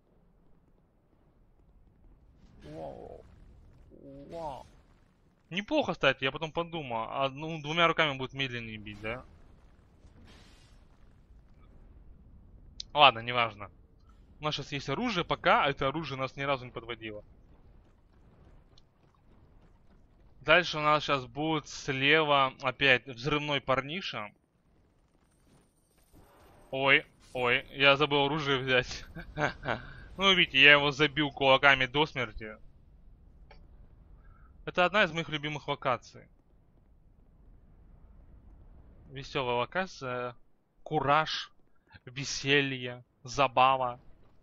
[SPEAKER 1] Вау. Вау. Неплохо, кстати, я потом подумал. А, ну, двумя руками будет медленнее бить, да? Ладно, неважно. У нас сейчас есть оружие, пока это оружие нас ни разу не подводило. Дальше у нас сейчас будет слева опять взрывной парниша. Ой, ой, я забыл оружие взять. Ну, видите, я его забил кулаками до смерти. Это одна из моих любимых локаций. Веселая локация. Кураж, веселье, забава.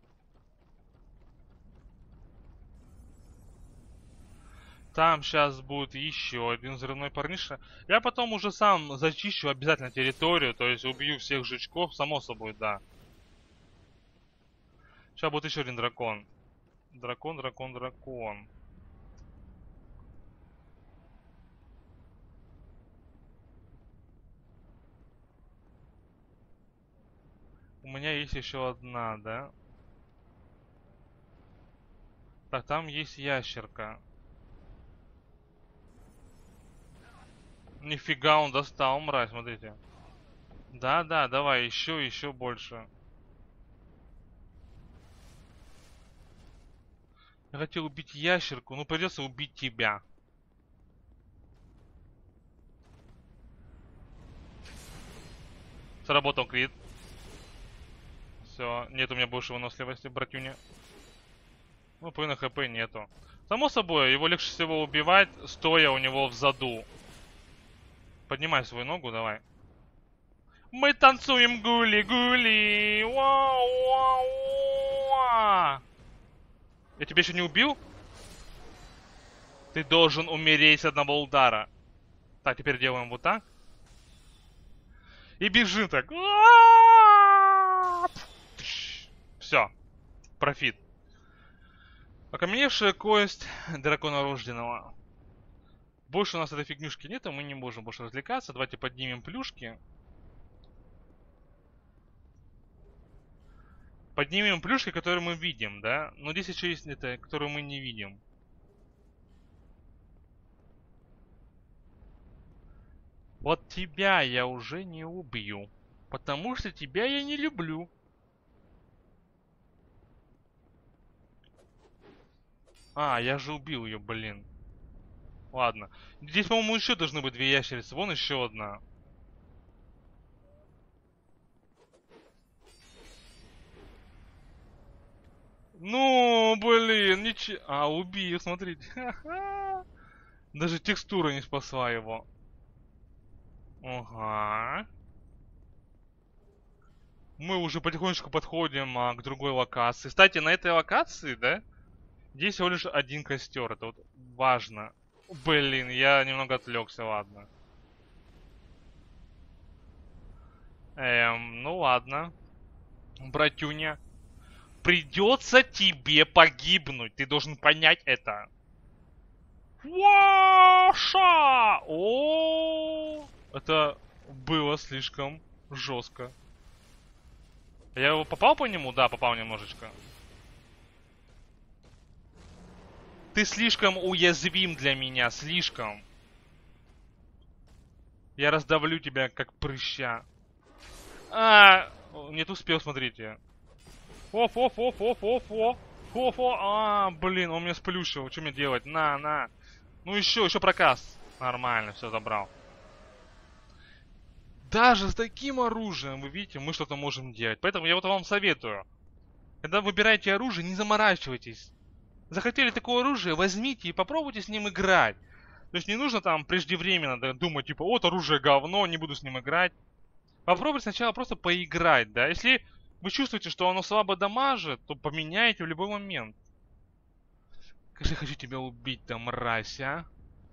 [SPEAKER 1] Там сейчас будет еще один взрывной парниша. Я потом уже сам зачищу обязательно территорию, то есть убью всех жучков, само собой, да. Сейчас будет еще один дракон. Дракон, дракон, дракон. У меня есть еще одна, да? Так, там есть ящерка. Нифига он достал, мразь, смотрите. Да, да, давай, еще, еще больше. Я хотел убить ящерку, но придется убить тебя. Сработал крит. Все, нет у меня больше выносливости, братюня. Ну, половины хп нету. Само собой, его легче всего убивать, стоя у него в заду. Поднимай свою ногу, давай. Мы танцуем гули-гули. Уа-уа-уа. Я тебя еще не убил? Ты должен умереть с одного удара. Так, теперь делаем вот так. И бежим так. Все. Профит. Окаменевшая кость дракона рожденного. Больше у нас этой фигнюшки нет, и мы не можем больше развлекаться. Давайте поднимем плюшки. Поднимем плюшки, которые мы видим, да? Но здесь еще есть это, которые мы не видим. Вот тебя я уже не убью. Потому что тебя я не люблю. А, я же убил ее, блин. Ладно. Здесь, по-моему, еще должны быть две ящерицы. Вон еще одна. Ну, блин, ничего. А, убил, смотрите. Даже текстура не спасла его. Ага. Мы уже потихонечку подходим а, к другой локации. Кстати, на этой локации, да, здесь всего лишь один костер. Это вот важно. Блин, я немного отвлекся, ладно. Эм, ну ладно. Братюня. Придется тебе погибнуть. Ты должен понять это. Ваша! О, это было слишком жестко. Я его попал по нему? Да, попал немножечко. Ты слишком уязвим для меня, слишком. Я раздавлю тебя, как прыща. А, нет, успел, смотрите. Фо-фо-фо-фо-фо-фо. Фо-фо. А, блин, он меня сплющил. Что мне делать? На, на. Ну еще, еще проказ. Нормально, все забрал. Даже с таким оружием, вы видите, мы что-то можем делать. Поэтому я вот вам советую. Когда выбираете оружие, не заморачивайтесь. Захотели такое оружие, возьмите и попробуйте с ним играть. То есть не нужно там преждевременно да, думать, типа, вот оружие говно, не буду с ним играть. Попробуйте сначала просто поиграть, да. Если вы чувствуете, что оно слабо дамажит, то поменяйте в любой момент. Как же я хочу тебя убить-то, мразь, а?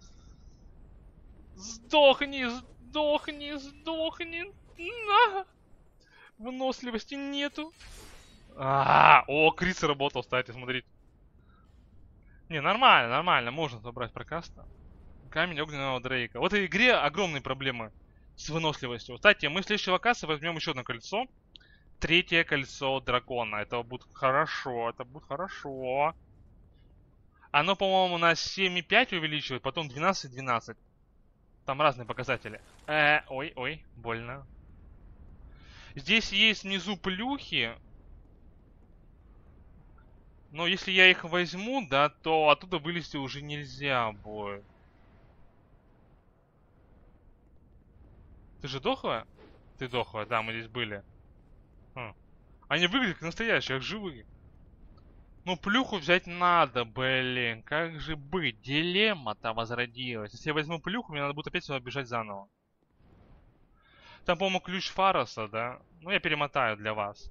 [SPEAKER 1] Сдохни, сдохни, сдохни. На! Выносливости нету. А, -а, -а о, Крис работал, кстати, смотрите. Не, нормально, нормально, можно забрать прокаста. Камень огненного Дрейка. В этой игре огромные проблемы с выносливостью. Кстати, мы в следующей локации возьмем еще одно кольцо. Третье кольцо дракона. Это будет хорошо, это будет хорошо. Оно, по-моему, на семь и пять увеличивает, потом двенадцать и двенадцать. Там разные показатели. Э, ой, ой, больно. Здесь есть внизу плюхи. Но если я их возьму, да, то оттуда вылезти уже нельзя будет. Ты же дохлая? Ты дохлая, да, мы здесь были. Хм. Они выглядят как настоящие, как живые. Ну, плюху взять надо, блин. Как же быть? Дилемма-то возродилась. Если я возьму плюху, мне надо будет опять сюда бежать заново. Там, по-моему, ключ Фароса, да? Ну, я перемотаю для вас.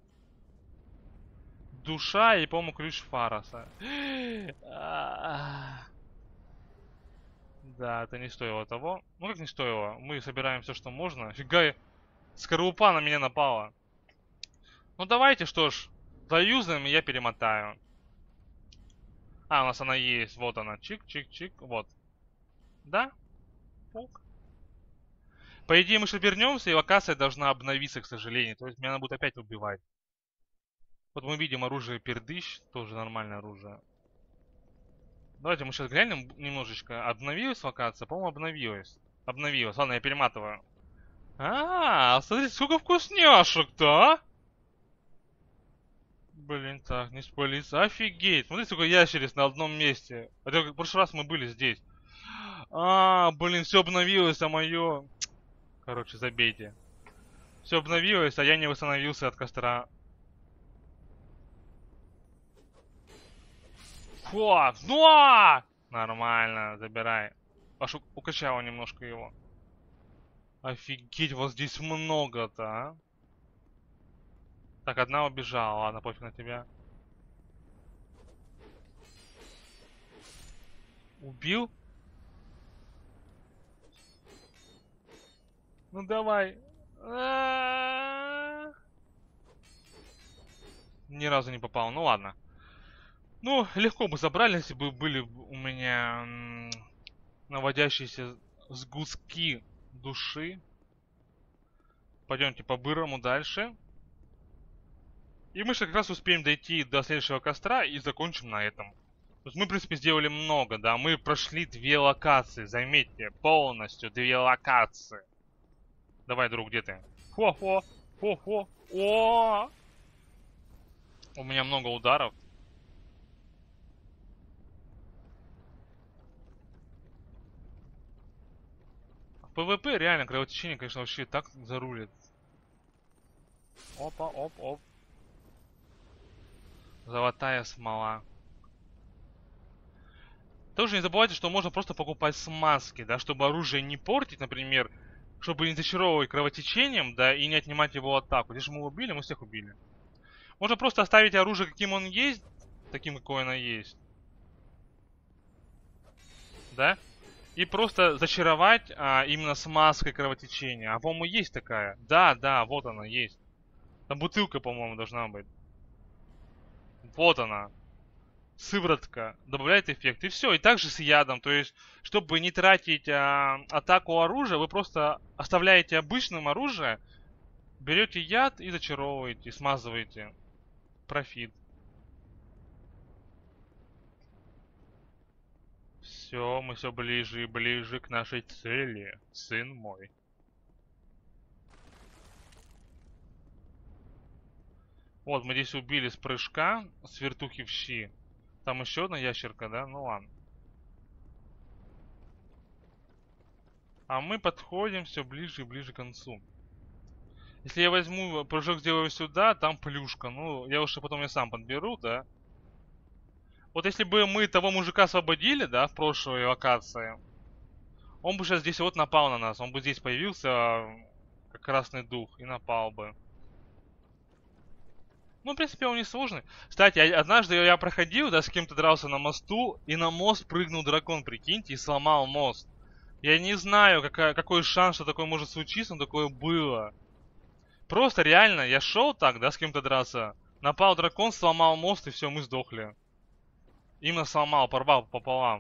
[SPEAKER 1] Душа и, по-моему, ключ Фароса. Да, это не стоило того. Ну, как не стоило? Мы собираем все, что можно. Фига, скорлупа на меня напала. Ну, давайте, что ж. Заюзаем, и я перемотаю. А, у нас она есть. Вот она. Чик-чик-чик. Вот. Да? Пук. По идее, мы сейчас вернемся, и локация должна обновиться, к сожалению. То есть, меня надо будет опять убивать. Вот мы видим оружие пердыщ. Тоже нормальное оружие. Давайте мы сейчас глянем немножечко. Обновилась локация? По-моему, обновилась. Обновилась. Ладно, я перематываю. А, смотрите, сколько вкусняшек-то, а? Блин, так, не спалиться. Офигеть. Смотрите, сколько ящериц на одном месте. Хотя в прошлый раз мы были здесь. А, блин, все обновилось, а мое... Короче, забейте. Все обновилось, а я не восстановился от костра. Фу, ну! Нормально, забирай. Аж укачало немножко его. Офигеть, вас здесь много-то, а? Так, одна убежала, ладно, пофиг на тебя. Убил? Ну давай. Ни разу не попал, ну ладно. Ну, легко бы забрали, если бы были у меня наводящиеся сгустки души. Пойдемте по-бырому дальше. И мы же как раз успеем дойти до следующего костра и закончим на этом. То есть мы, в принципе, сделали много, да. Мы прошли две локации, заметьте, полностью две локации. Давай, друг, где ты? Хо-хо, хо-хо, о! У меня много ударов. ПВП реально, кровотечение, конечно, вообще так зарулит. Опа, оп, оп. Золотая смола. Тоже не забывайте, что можно просто покупать смазки, да, чтобы оружие не портить, например, чтобы не зачаровывать кровотечением, да, и не отнимать его атаку. Здесь же мы убили, мы всех убили. Можно просто оставить оружие, каким он есть, таким, какое оно есть. Да? И просто зачаровать а, именно смазкой кровотечения. А, по-моему, есть такая. Да, да, вот она есть. Там бутылка, по-моему, должна быть. Вот она. Сыворотка добавляет эффект. И все. И также с ядом. То есть, чтобы не тратить а, атаку оружия, вы просто оставляете обычным оружие, берете яд и зачаровываете, смазываете. Профит. Все, мы все ближе и ближе к нашей цели, сын мой. Вот, мы здесь убили с прыжка, с вертухи в щи. Там еще одна ящерка, да? Ну ладно. А мы подходим все ближе и ближе к концу. Если я возьму прыжок, сделаю сюда, там плюшка. Ну, я уж потом я сам подберу, да? Вот если бы мы того мужика освободили, да, в прошлой локации, он бы сейчас здесь вот напал на нас. Он бы здесь появился, как красный дух, и напал бы. Ну, в принципе, он не сложный. Кстати, однажды я проходил, да, с кем-то дрался на мосту, и на мост прыгнул дракон, прикиньте, и сломал мост. Я не знаю, какая, какой шанс, что такое может случиться, но такое было. Просто реально, я шел так, да, с кем-то драться, напал дракон, сломал мост, и все, мы сдохли. Именно сломал, порвал пополам.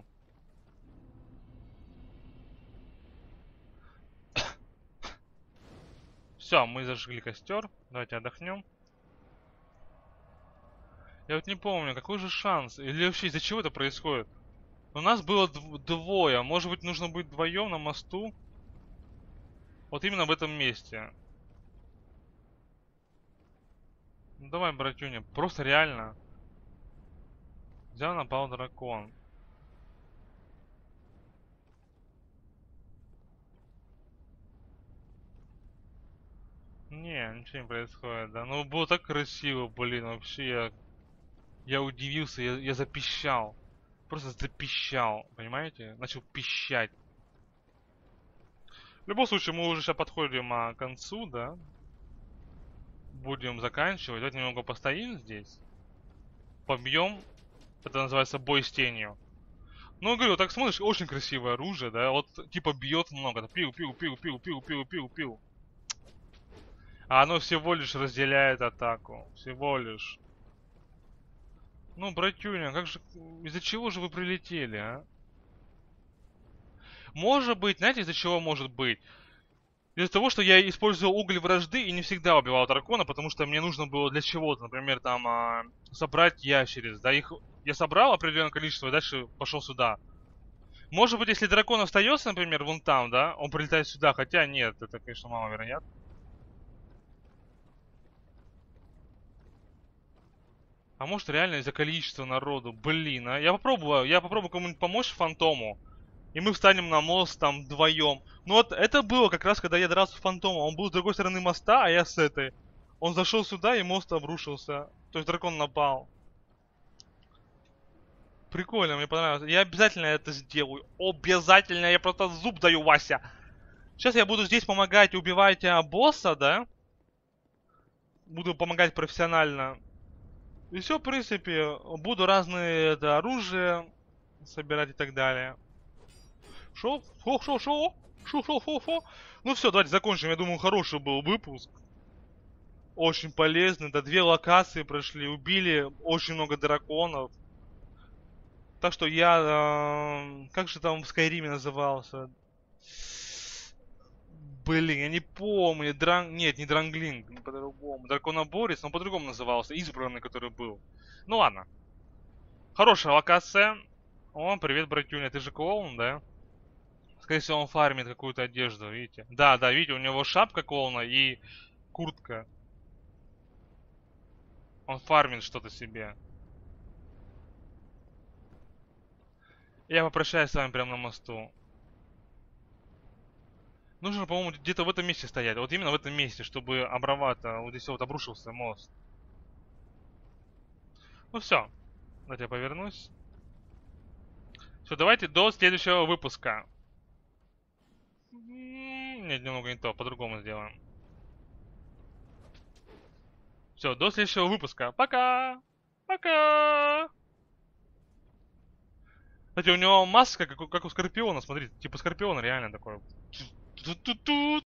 [SPEAKER 1] Все, мы зажгли костер. Давайте отдохнем. Я вот не помню, какой же шанс? Или вообще из-за чего это происходит? У нас было двое. Может быть, нужно быть вдвоем на мосту? Вот именно в этом месте. Ну давай, братюня. Просто реально. Взял, напал дракон. Не, ничего не происходит, да. Ну было так красиво, блин, вообще я... Я удивился, я, я запищал. Просто запищал, понимаете? Начал пищать. В любом случае, мы уже сейчас подходим а, к концу, да? Будем заканчивать. Давайте немного постоим здесь. Побьем. Это называется бой с тенью. Ну, говорю, так смотришь, очень красивое оружие, да? Вот, типа, бьет много. Пил, пил, пил, пил, пил, пил, пил, пил. А оно всего лишь разделяет атаку. Всего лишь. Ну, братюня, как же... Из-за чего же вы прилетели, а? Может быть, знаете, из-за чего может быть? Из-за того, что я использовал уголь вражды и не всегда убивал дракона, потому что мне нужно было для чего-то, например, там, а, собрать ящериц, да, их... Я собрал определенное количество и дальше пошел сюда. Может быть, если дракон остается, например, вон там, да, он прилетает сюда, хотя нет, это, конечно, маловероятно. А может реально из-за количества народу, блин, а? Я попробую, я попробую кому-нибудь помочь фантому. И мы встанем на мост там вдвоем. Ну вот это было как раз, когда я дрался с фантомом. Он был с другой стороны моста, а я с этой. Он зашел сюда, и мост обрушился. То есть дракон напал. В Прикольно, мне понравилось. Я обязательно это сделаю. Обязательно, я просто зуб даю, Вася. Сейчас я буду здесь помогать убивать а, босса, да? Буду помогать профессионально. И все, в принципе, буду разные это, оружие собирать и так далее. Шо? Шо, шо, шо? Шо, шо, шо, шо? Ну все, давайте закончим. Я думаю, хороший был выпуск. Очень полезный. Да, две локации прошли. Убили очень много драконов. Так что я... Э, как же там в Скайриме назывался? Блин, я не помню. Дран... Нет, не Дранглинг, по-другому. Драконоборец, но по-другому назывался. Избранный, который был. Ну ладно. Хорошая локация. О, привет, братюня. Ты же клоун, да? Скорее всего, он фармит какую-то одежду, видите? Да, да, видите, у него шапка клоуна и куртка. Он фармит что-то себе. Я попрощаюсь с вами прямо на мосту. Нужно, по-моему, где-то в этом месте стоять. Вот именно в этом месте, чтобы обрываться. Вот здесь вот обрушился мост. Ну все. Давайте я повернусь. Все, давайте до следующего выпуска. Нет, немного не то, по-другому сделаем. Все, до следующего выпуска. Пока! Пока! Кстати, у него маска, как у, как у Скорпиона, смотрите, типа Скорпиона реально такой. Тут-тут-тут.